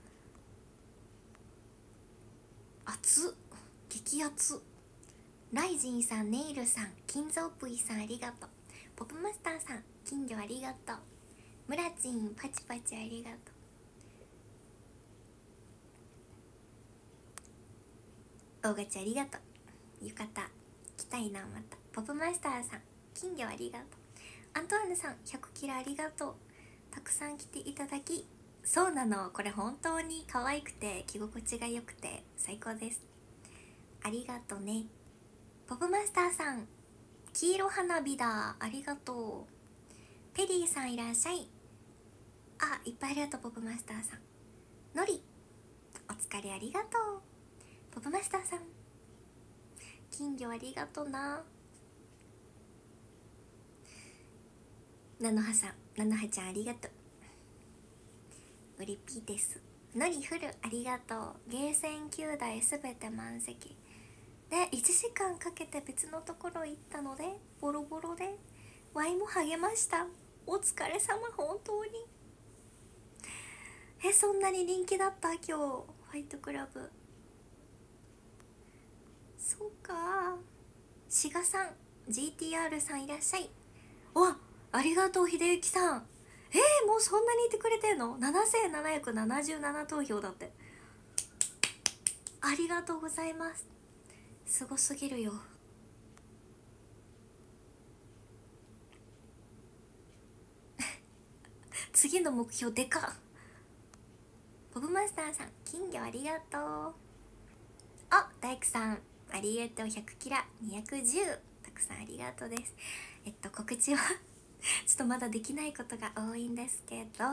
熱っ、激熱。ライジンさん、ネイルさん、金蔵ぷいさんありがとう。ポップマスターさん、金魚ありがとう。ムラチンパチパチありがとう。大ガチありがとう。浴衣着たいな、また。ポップマスターさん、金魚ありがとう。アントワーヌさん、100キラありがとう。たくさん来ていただき、そうなの、これ本当に可愛くて着心地が良くて最高です。ありがとね。ポップマスターさん、黄色花火だ、ありがとう。ペリーさんいらっしゃい。あ、いっぱいありがとう。ポップマスターさん、のりお疲れありがとう。ポップマスターさん、金魚ありがとな。菜の葉さん、菜の葉ちゃんありがとう。うれぴーです。のりふるありがとう。ゲーセン9台すべて満席で1時間かけて別のところ行ったのでボロボロでワイも励ました。お疲れ様、本当に。そんなに人気だった今日、ファイトクラブ。そうか。志賀さん、 GTR さんいらっしゃい。わ、ありがとう秀幸さん。もうそんなにいてくれてんの。7777投票だって。ありがとうございます。すごすぎるよ。次の目標でかっ。ボブマスターさん、金魚ありがとう。あ、大工さんありがとう。100キラ210、たくさんありがとうです。告知はちょっとまだできないことが多いんですけど、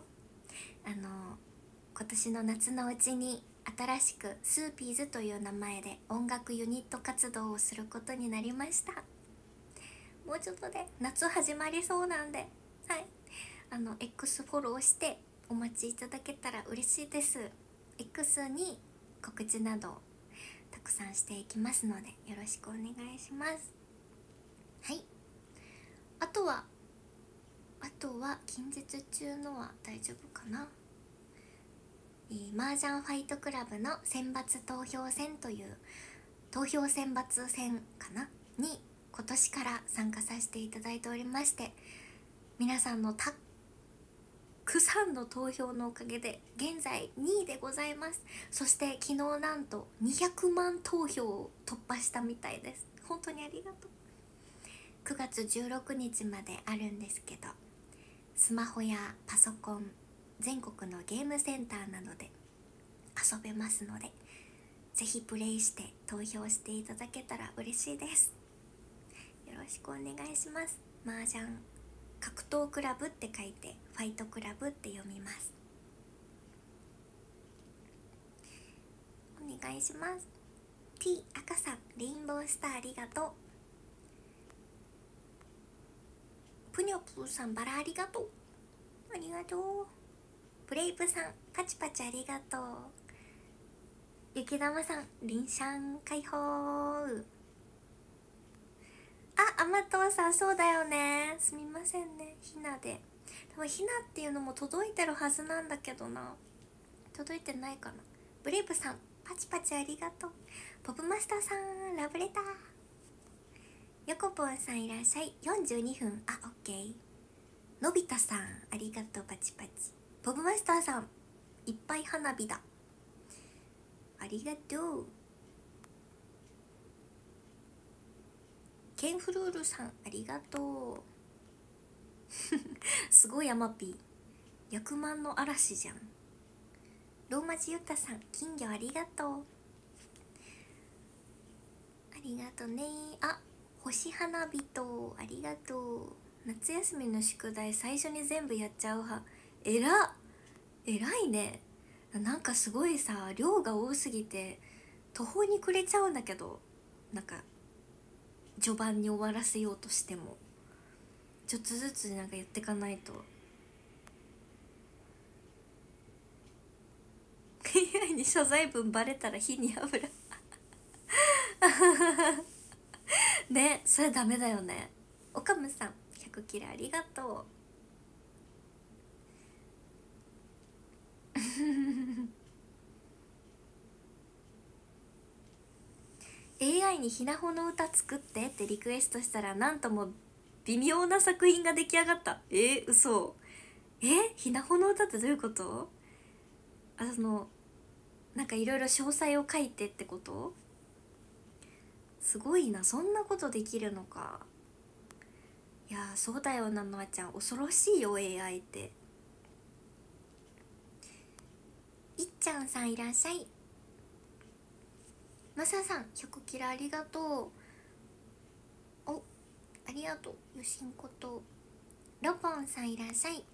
今年の夏のうちに新しくスーピーズという名前で音楽ユニット活動をすることになりました。もうちょっとで夏始まりそうなんで、はい、X フォローしてお待ちいただけたら嬉しいです。 X に告知などたくさんしていきますのでよろしくお願いします。はい、あとは近日中のは大丈夫かな。麻雀ファイトクラブの選抜投票戦という投票選抜戦かなに今年から参加させていただいておりまして、皆さんのたくさんの投票のおかげで現在2位でございます。そして昨日なんと200万投票を突破したみたいです。本当にありがとう。9月16日まであるんですけど、スマホやパソコン、全国のゲームセンターなどで遊べますので、ぜひプレイして投票していただけたら嬉しいです。よろしくお願いします。麻雀格闘クラブって書いてファイトクラブって読みます。お願いします。 T 赤さん、レインボースターありがとう。ぷにょぷーさん、バラありがとう。ありがとう。ブレイブさん、パチパチありがとう。雪玉さん、リンシャン解放。あ、 あ、甘党さん、そうだよね。すみませんね、ひなで。多分ひなっていうのも届いてるはずなんだけどな。届いてないかな。ブレイブさん、パチパチありがとう。ポブマスターさん、ラブレター。ヨコポンさんいらっしゃい。42分、あ、オッケー。のび太さん、ありがとう、パチパチ。ポブマスターさん、いっぱい花火だ。ありがとう。ケンフルールさん、ありがとう。すごいヤマピー、役満の嵐じゃん。ローマ字ユタさん、金魚ありがとう。ありがとね。あ、星花火とありがとう。夏休みの宿題最初に全部やっちゃう派。えらいね。なんかすごいさ、量が多すぎて途方に暮れちゃうんだけど、なんか序盤に終わらせようとしてもちょっとずつなんかやってかないと。AI に謝罪文バレたら火に油。ね、それダメだよね。おかむさん、100キラありがとう。AI にひなほの歌作ってってリクエストしたら、なんとも微妙な作品が出来上がった。嘘。ひなほの歌ってどういうこと？なんかいろいろ詳細を書いてってこと？すごいな、そんなことできるのか。いやー、そうだよな、のあちゃん、恐ろしいよ AI って。いっちゃんさんいらっしゃい。まささん、100キラありがとう。お、ありがとう。よしんこと。ロボンさんいらっしゃい。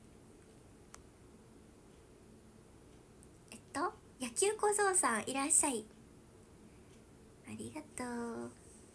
野球小僧さんいらっしゃい。ありがとう。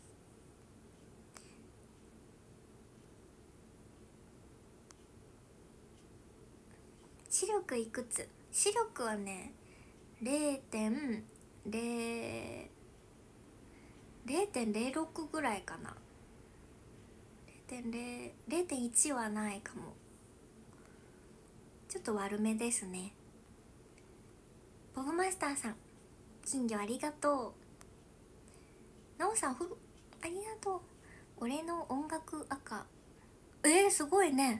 視力いくつ？視力はね、0.06ぐらいかな。0.1はないかも。ちょっと悪めですね。ボブマスターさん、金魚ありがとう。なおさん、ありがとう。俺の音楽赤。すごいね。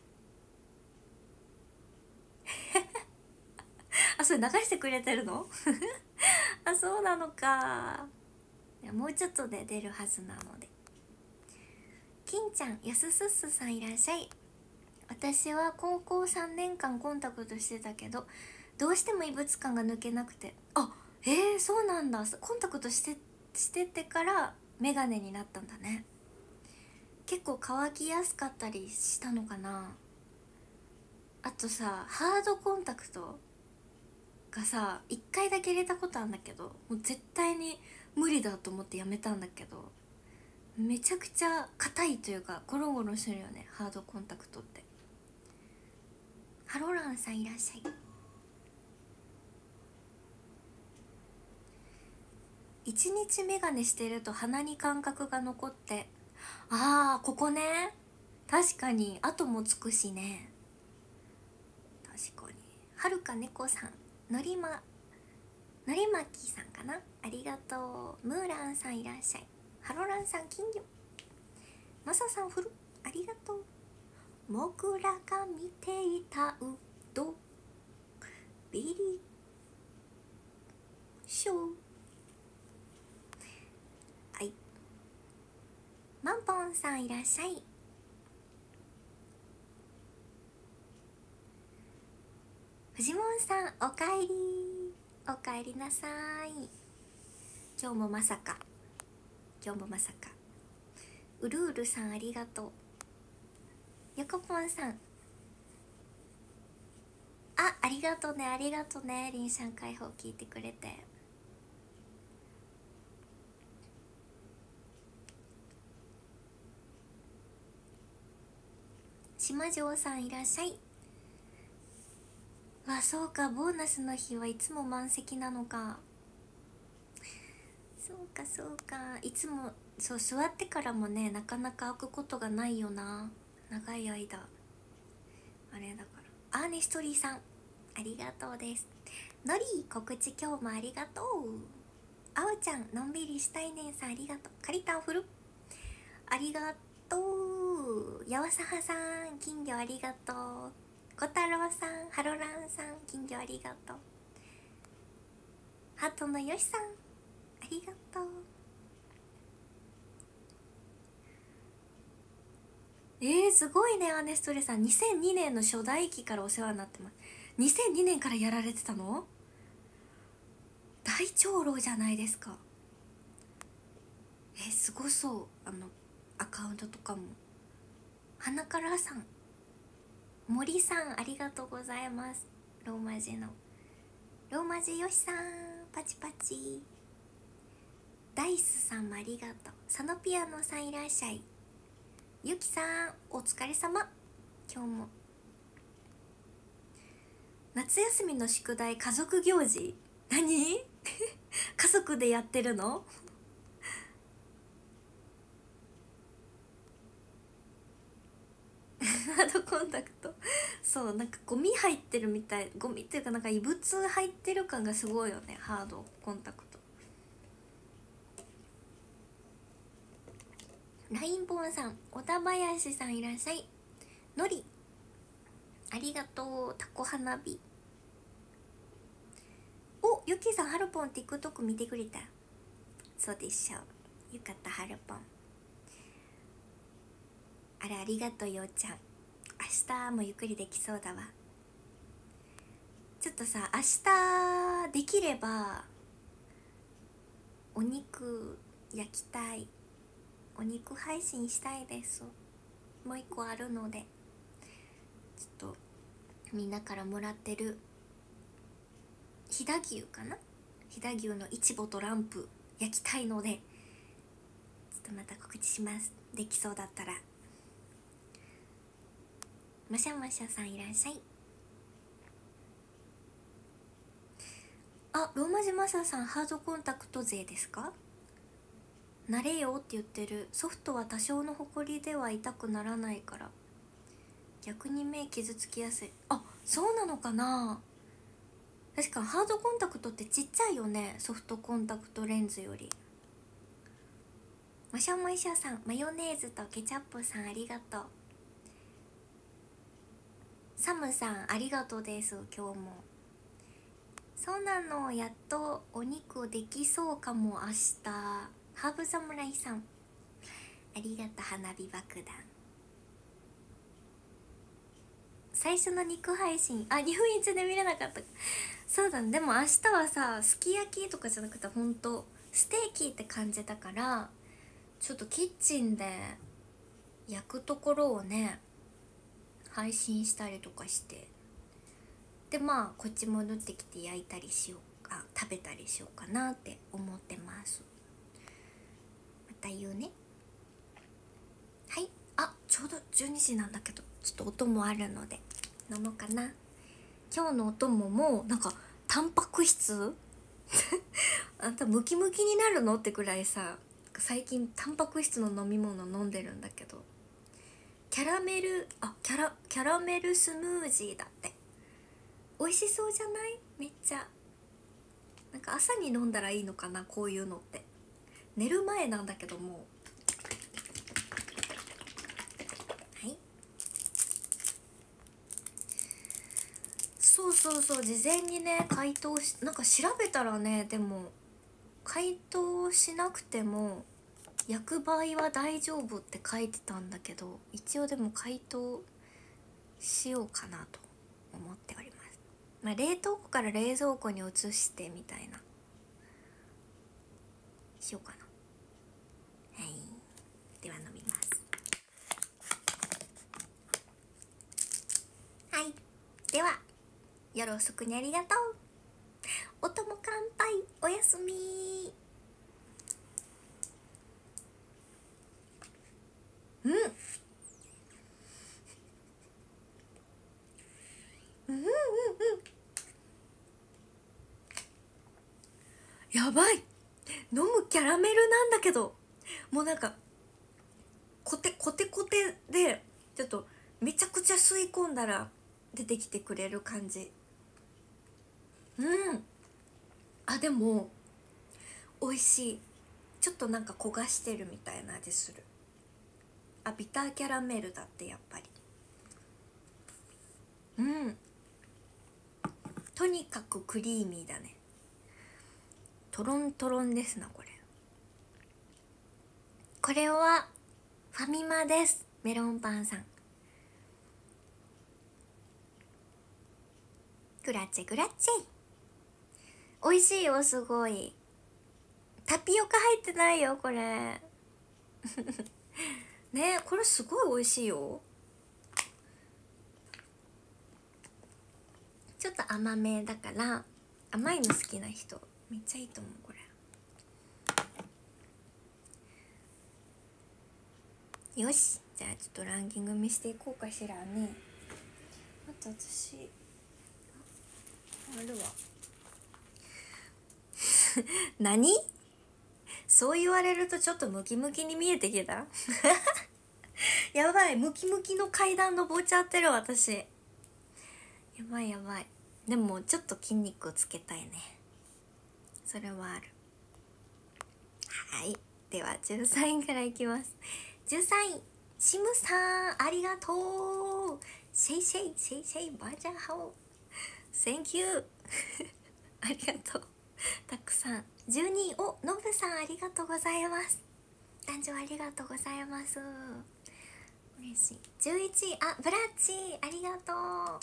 あ、それ流してくれてるの？あ、そうなのか。いや、もうちょっとで出るはずなので。金ちゃん、やすすっすさんいらっしゃい。私は高校3年間コンタクトしてたけど、どうしても異物感が抜けなくて。あ、そうなんだ。コンタクトしててからメガネになったんだね。結構乾きやすかったりしたのかな。あとさ、ハードコンタクトがさ、1回だけ入れたことあるんだけど、もう絶対に無理だと思ってやめたんだけど、めちゃくちゃ硬いというかゴロゴロしてるよね、ハードコンタクトって。ハロランさんいらっしゃい。1日メガネしてると鼻に感覚が残って、あー、ここね。確かに跡もつくしね。確かに。はるか猫さん、のりまきさんかな、ありがとう。ムーランさんいらっしゃい。ハロランさん、金魚。マサさん、ありがとう。モグラが見ていたうどビリショー。はい。マンポンさんいらっしゃい。フジモンさん、おかえり。おかえりなさい。今日もまさか。うるうるさん、ありがとう。ヨコポンさん、ありがとうね、リンシャン解放聞いてくれて。島城さんいらっしゃい。そうか、ボーナスの日はいつも満席なのか。そうか、いつもそう座ってからもねなかなか開くことがないよな、長い間。あれだからアーネストリーさんありがとうです。のり告知今日もありがとう。あおちゃんのんびりしたいねんさんありがとう。かりたんふるありがとう。やわさはさん金魚ありがとう。こたろうさんハロランさん金魚ありがとう。ハートのよしさんありがとう。すごいねアーネストレさん。2002年の初代機からお世話になってます。2002年からやられてたの？大長老じゃないですか。すごそう。アカウントとかも。花からさん森さんありがとうございます。ローマ字のローマ字よしさんパチパチ。ダイスさんもありがとう。サノピアノさんいらっしゃい。ゆきさんお疲れ様。今日も夏休みの宿題家族行事何家族でやってるの？ハードコンタクトそうなんかゴミ入ってるみたい。ゴミっていうかなんか異物入ってる感がすごいよねハードコンタクト。ラインボーンさん小田林さんいらっしゃい。のりありがとう。タコ花火。おゆきさんハルポン TikTok 見てくれた。そうでしょう。よかったハルポン。あれありがとうようちゃん。明日もゆっくりできそうだわ。ちょっとさ明日できればお肉焼きたい。お肉配信したいです。もう一個あるのでちょっとみんなからもらってる飛騨牛かな、飛騨牛のイチボとランプ焼きたいのでちょっとまた告知します。できそうだったら。マシャマシャさんいらっしゃい。あ、ローマ字マサさんハードコンタクト勢ですか？慣れよって言ってる。ソフトは多少のほこりでは痛くならないから逆に目傷つきやすい。あ、そうなのかな。確かハードコンタクトってちっちゃいよねソフトコンタクトレンズより。マシャマシャさんマヨネーズとケチャップさんありがとう。サムさんありがとうです。今日もそうなの。やっとお肉できそうかも明日。ハーブ侍さんありがとう。花火爆弾。最初の肉配信入院中で見れなかった。そうだね。でも明日はさすき焼きとかじゃなくてほんとステーキって感じだからちょっとキッチンで焼くところをね配信したりとかして、でまあこっち戻ってきて焼いたりしようか食べたりしようかなって思ってます。また言うね。はい。ちょうど12時なんだけどちょっと音もあるので飲もうかな。今日のお供もなんかタンパク質あんたムキムキになるのってくらいさ最近タンパク質の飲み物飲んでるんだけど、キャラメルスムージーだって。美味しそうじゃない？めっちゃなんか朝に飲んだらいいのかなこういうのって。寝る前なんだけども。はい。そう事前にね回答しなんか調べたらね、でも回答しなくても焼く場合は大丈夫って書いてたんだけど、一応でも回答しようかなと思っております。まあ冷凍庫から冷蔵庫に移してみたいなしようかな。はい、では飲みます。はい、では夜遅くにありがとう。おとも乾杯。おやすみ。やばい、飲むキャラメルなんだけどもうなんかコテコテコテでちょっとめちゃくちゃ吸い込んだら出てきてくれる感じ。あ、でも美味しい。ちょっとなんか焦がしてるみたいな味する。あ、ビターキャラメルだって。やっぱりとにかくクリーミーだね。トロントロンですな。これはファミマです。メロンパンさん、グラッチェグラッチェ。美味しいよ、すごい。タピオカ入ってないよこれね、これすごい美味しいよ。ちょっと甘めだから、甘いの好きな人めっちゃいいと思うこれ。よし、じゃあちょっとランキング見していこうかしらね。あと私あるわ何？そう言われるとちょっとムキムキに見えてきたやばい、ムキムキの階段登っちゃってる私。やばいやばい。でもちょっと筋肉をつけたいね。それはある。はい、では13位からいきます。13位、シムさん、ありがとう。シェイシェイシェイシェイバージャーハオ Thank you ありがとう、たくさん。12位、お、ノブさん、ありがとうございます。誕生ありがとうございます。嬉しい。11位、あ、ブラッチ、ありがとう。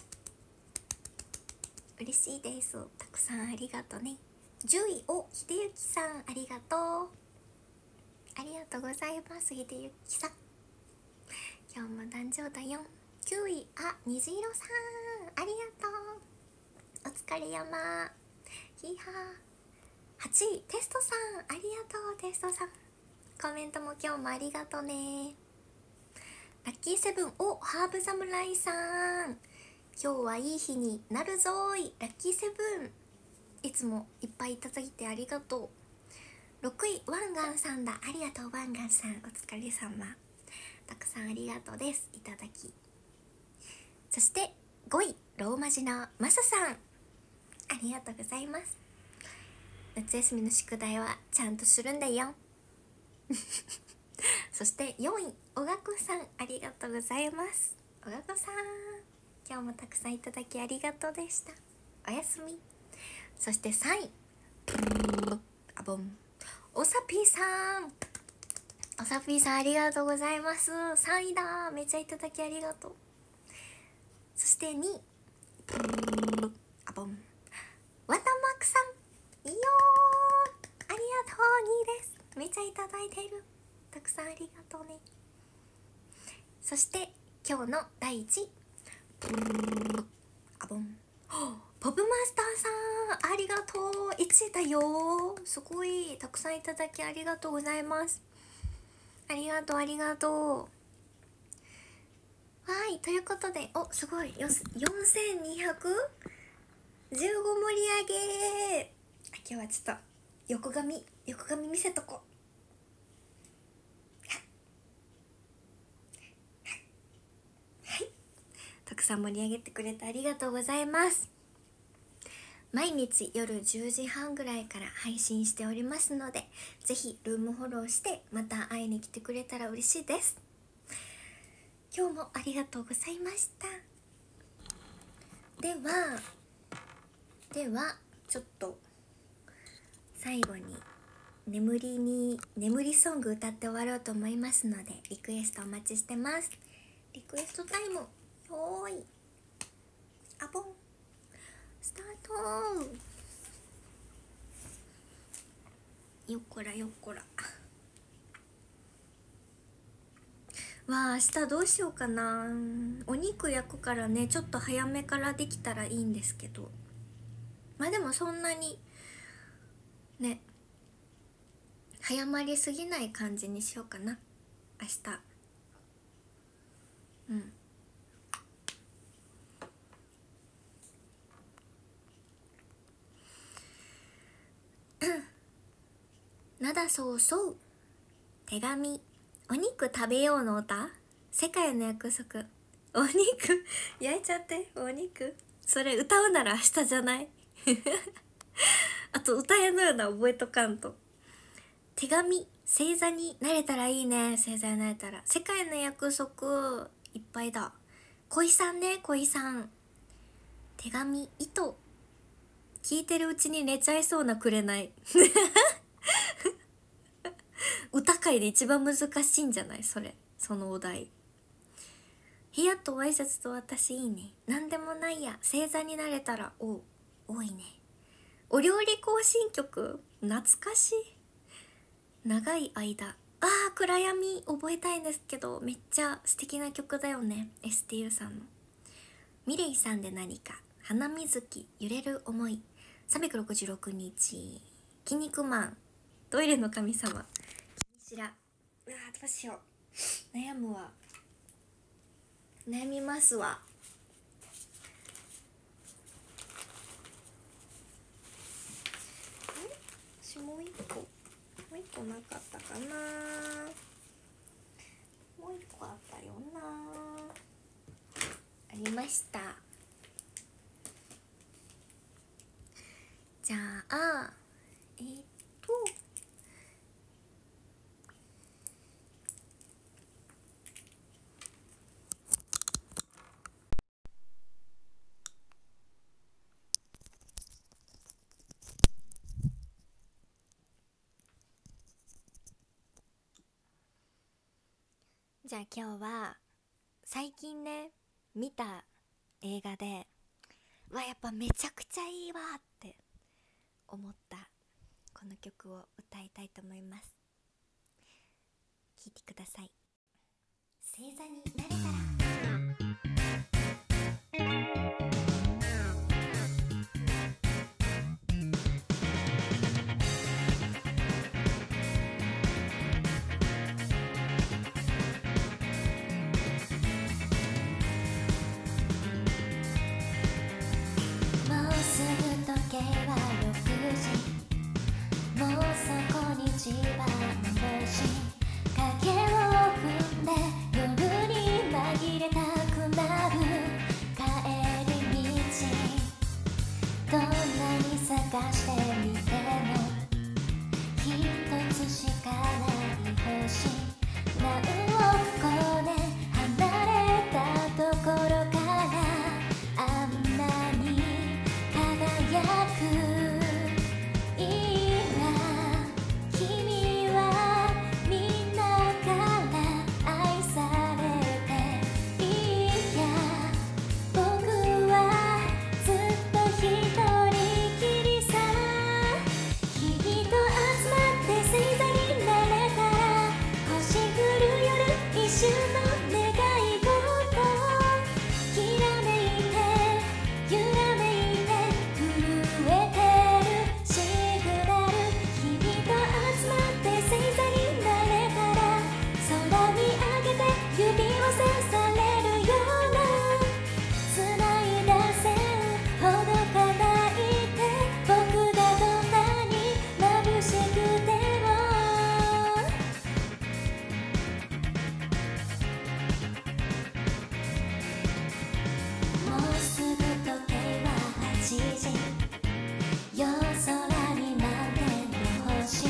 嬉しいです。たくさんありがとうね。10位、お、ひでゆきさん、ありがとう。ありがとうございます、ひでゆきさん。今日も誕生だよ。9位、あ、にじいろさん、ありがとう。お疲れ山。ヒーハー。8位、テストさん、ありがとう。テストさん、コメントも今日もありがとうね。ラッキーセブン、お、ハーブ侍さん、今日はいい日になるぞーい。ラッキーセブン、いつもいっぱいいただいてありがとう。6位、ワンガンさんだ。ありがとうワンガンさん、お疲れ様。たくさんありがとうです、いただき。そして5位、ローマ字のマサさん、ありがとうございます。夏休みの宿題はちゃんとするんだよそして4位、おがこさん、ありがとうございます。おがこさん、今日もたくさんいただきありがとうでした。おやすみ。そして3位、あぼん、おさぴーさん、おさぴーさん、ありがとうございます。3位だ、めっちゃいただきありがとう。そして2位、あぼん、わたまくさん、いいよー、ありがとう。2位です。めっちゃいただいている。たくさんありがとうね。そして今日の第1位、あぼん、ポブマスターさん、ありがとう。1位だよ、すごい。たくさんいただきありがとうございます。ありがとうありがとう。はい、ということで、お、すごい、4215盛り上げ。今日はちょっと横髪見せとこう。はい、たくさん盛り上げてくれてありがとうございます。毎日夜10時半ぐらいから配信しておりますので、ぜひルームフォローしてまた会いに来てくれたら嬉しいです。今日もありがとうございました。ではちょっと最後に眠りソング歌って終わろうと思いますので、リクエストお待ちしてます。リクエストタイム、よーい、あぼん、スタート。よっこらよっこら。わあ、明日どうしようかな。お肉焼くからね、ちょっと早めからできたらいいんですけど、まあでもそんなにね、早まりすぎない感じにしようかな、明日。なだそうそう、 手紙、お肉食べようの歌、世界の約束、お肉焼いちゃって、お肉それ歌うなら明日じゃないあと歌えぬような覚えとかんと。手紙、星座になれたらいいね。星座になれたら。世界の約束いっぱいだ。恋さんね、恋さん。手紙、糸。聞いてるうちに寝ちゃいそうなくれない歌会で一番難しいんじゃない、それ、そのお題。部屋と挨拶と私いいね。なんでもないや、星座になれたら多いね。お料理行進曲、懐かしい。長い間、暗闇覚えたいんですけど、めっちゃ素敵な曲だよね。 STU さんの。ミレイさんで何か、花水木、揺れる思い、366日、筋肉マン、トイレの神様、キンシラ。どうしよう、悩むわ、悩みますわ。私もう一個なかったかな。もう一個あったよな。ありました。じゃあ今日は最近ね見た映画で、やっぱめちゃくちゃいいわって思ったこの曲を歌いたいと思います。聴いてください。星座になれたら。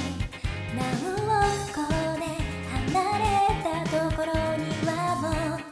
何億光年離れたところにはもう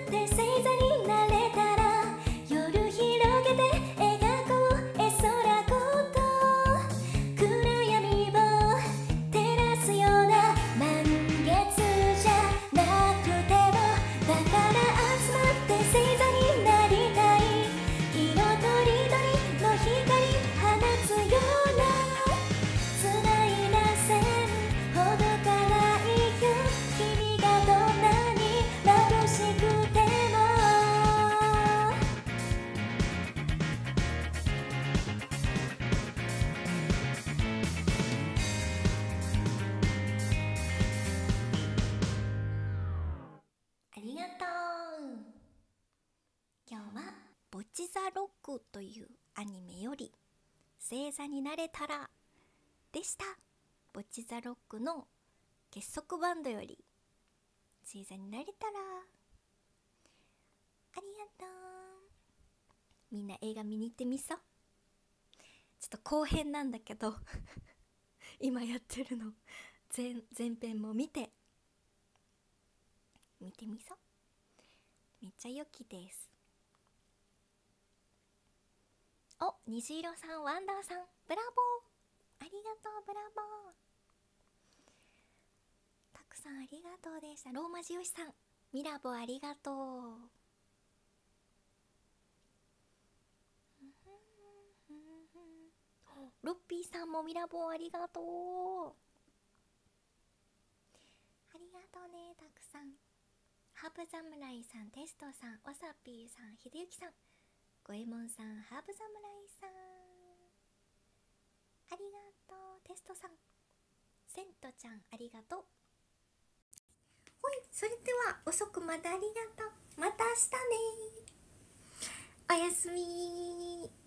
って星座になれたら、夜広げて描こう絵空ごと、暗闇を照らすような満月じゃなくても、だから集まって星座になりたい。色とりどりの光放つような繋いだ線ほどからいよ、君がどんなに眩しくても。ありがとう。今日はボッチザロックというアニメより星座になれたらでした。ボッチザロックの結束バンドより星座になれたら。ありがとう。みんな映画見に行ってみそう。ちょっと後編なんだけど今やってるの前編も見てみそう。めっちゃ良きです。お、虹色さん、ワンダーさん、ブラボー。ありがとう、ブラボー。たくさんありがとうでした。ローマ字よしさん、ミラボありがとう。ロッピーさんもミラボーありがとう。ありがとうね、たくさん。ハーブ侍さん、テストさん、わさぴーさん、ひでゆきさん、ごえもんさん、ハーブ侍さん、ありがとう。テストさん、セントちゃん、ありがとう。ほい、それでは遅くまでありがとう。また明日ね。おやすみ。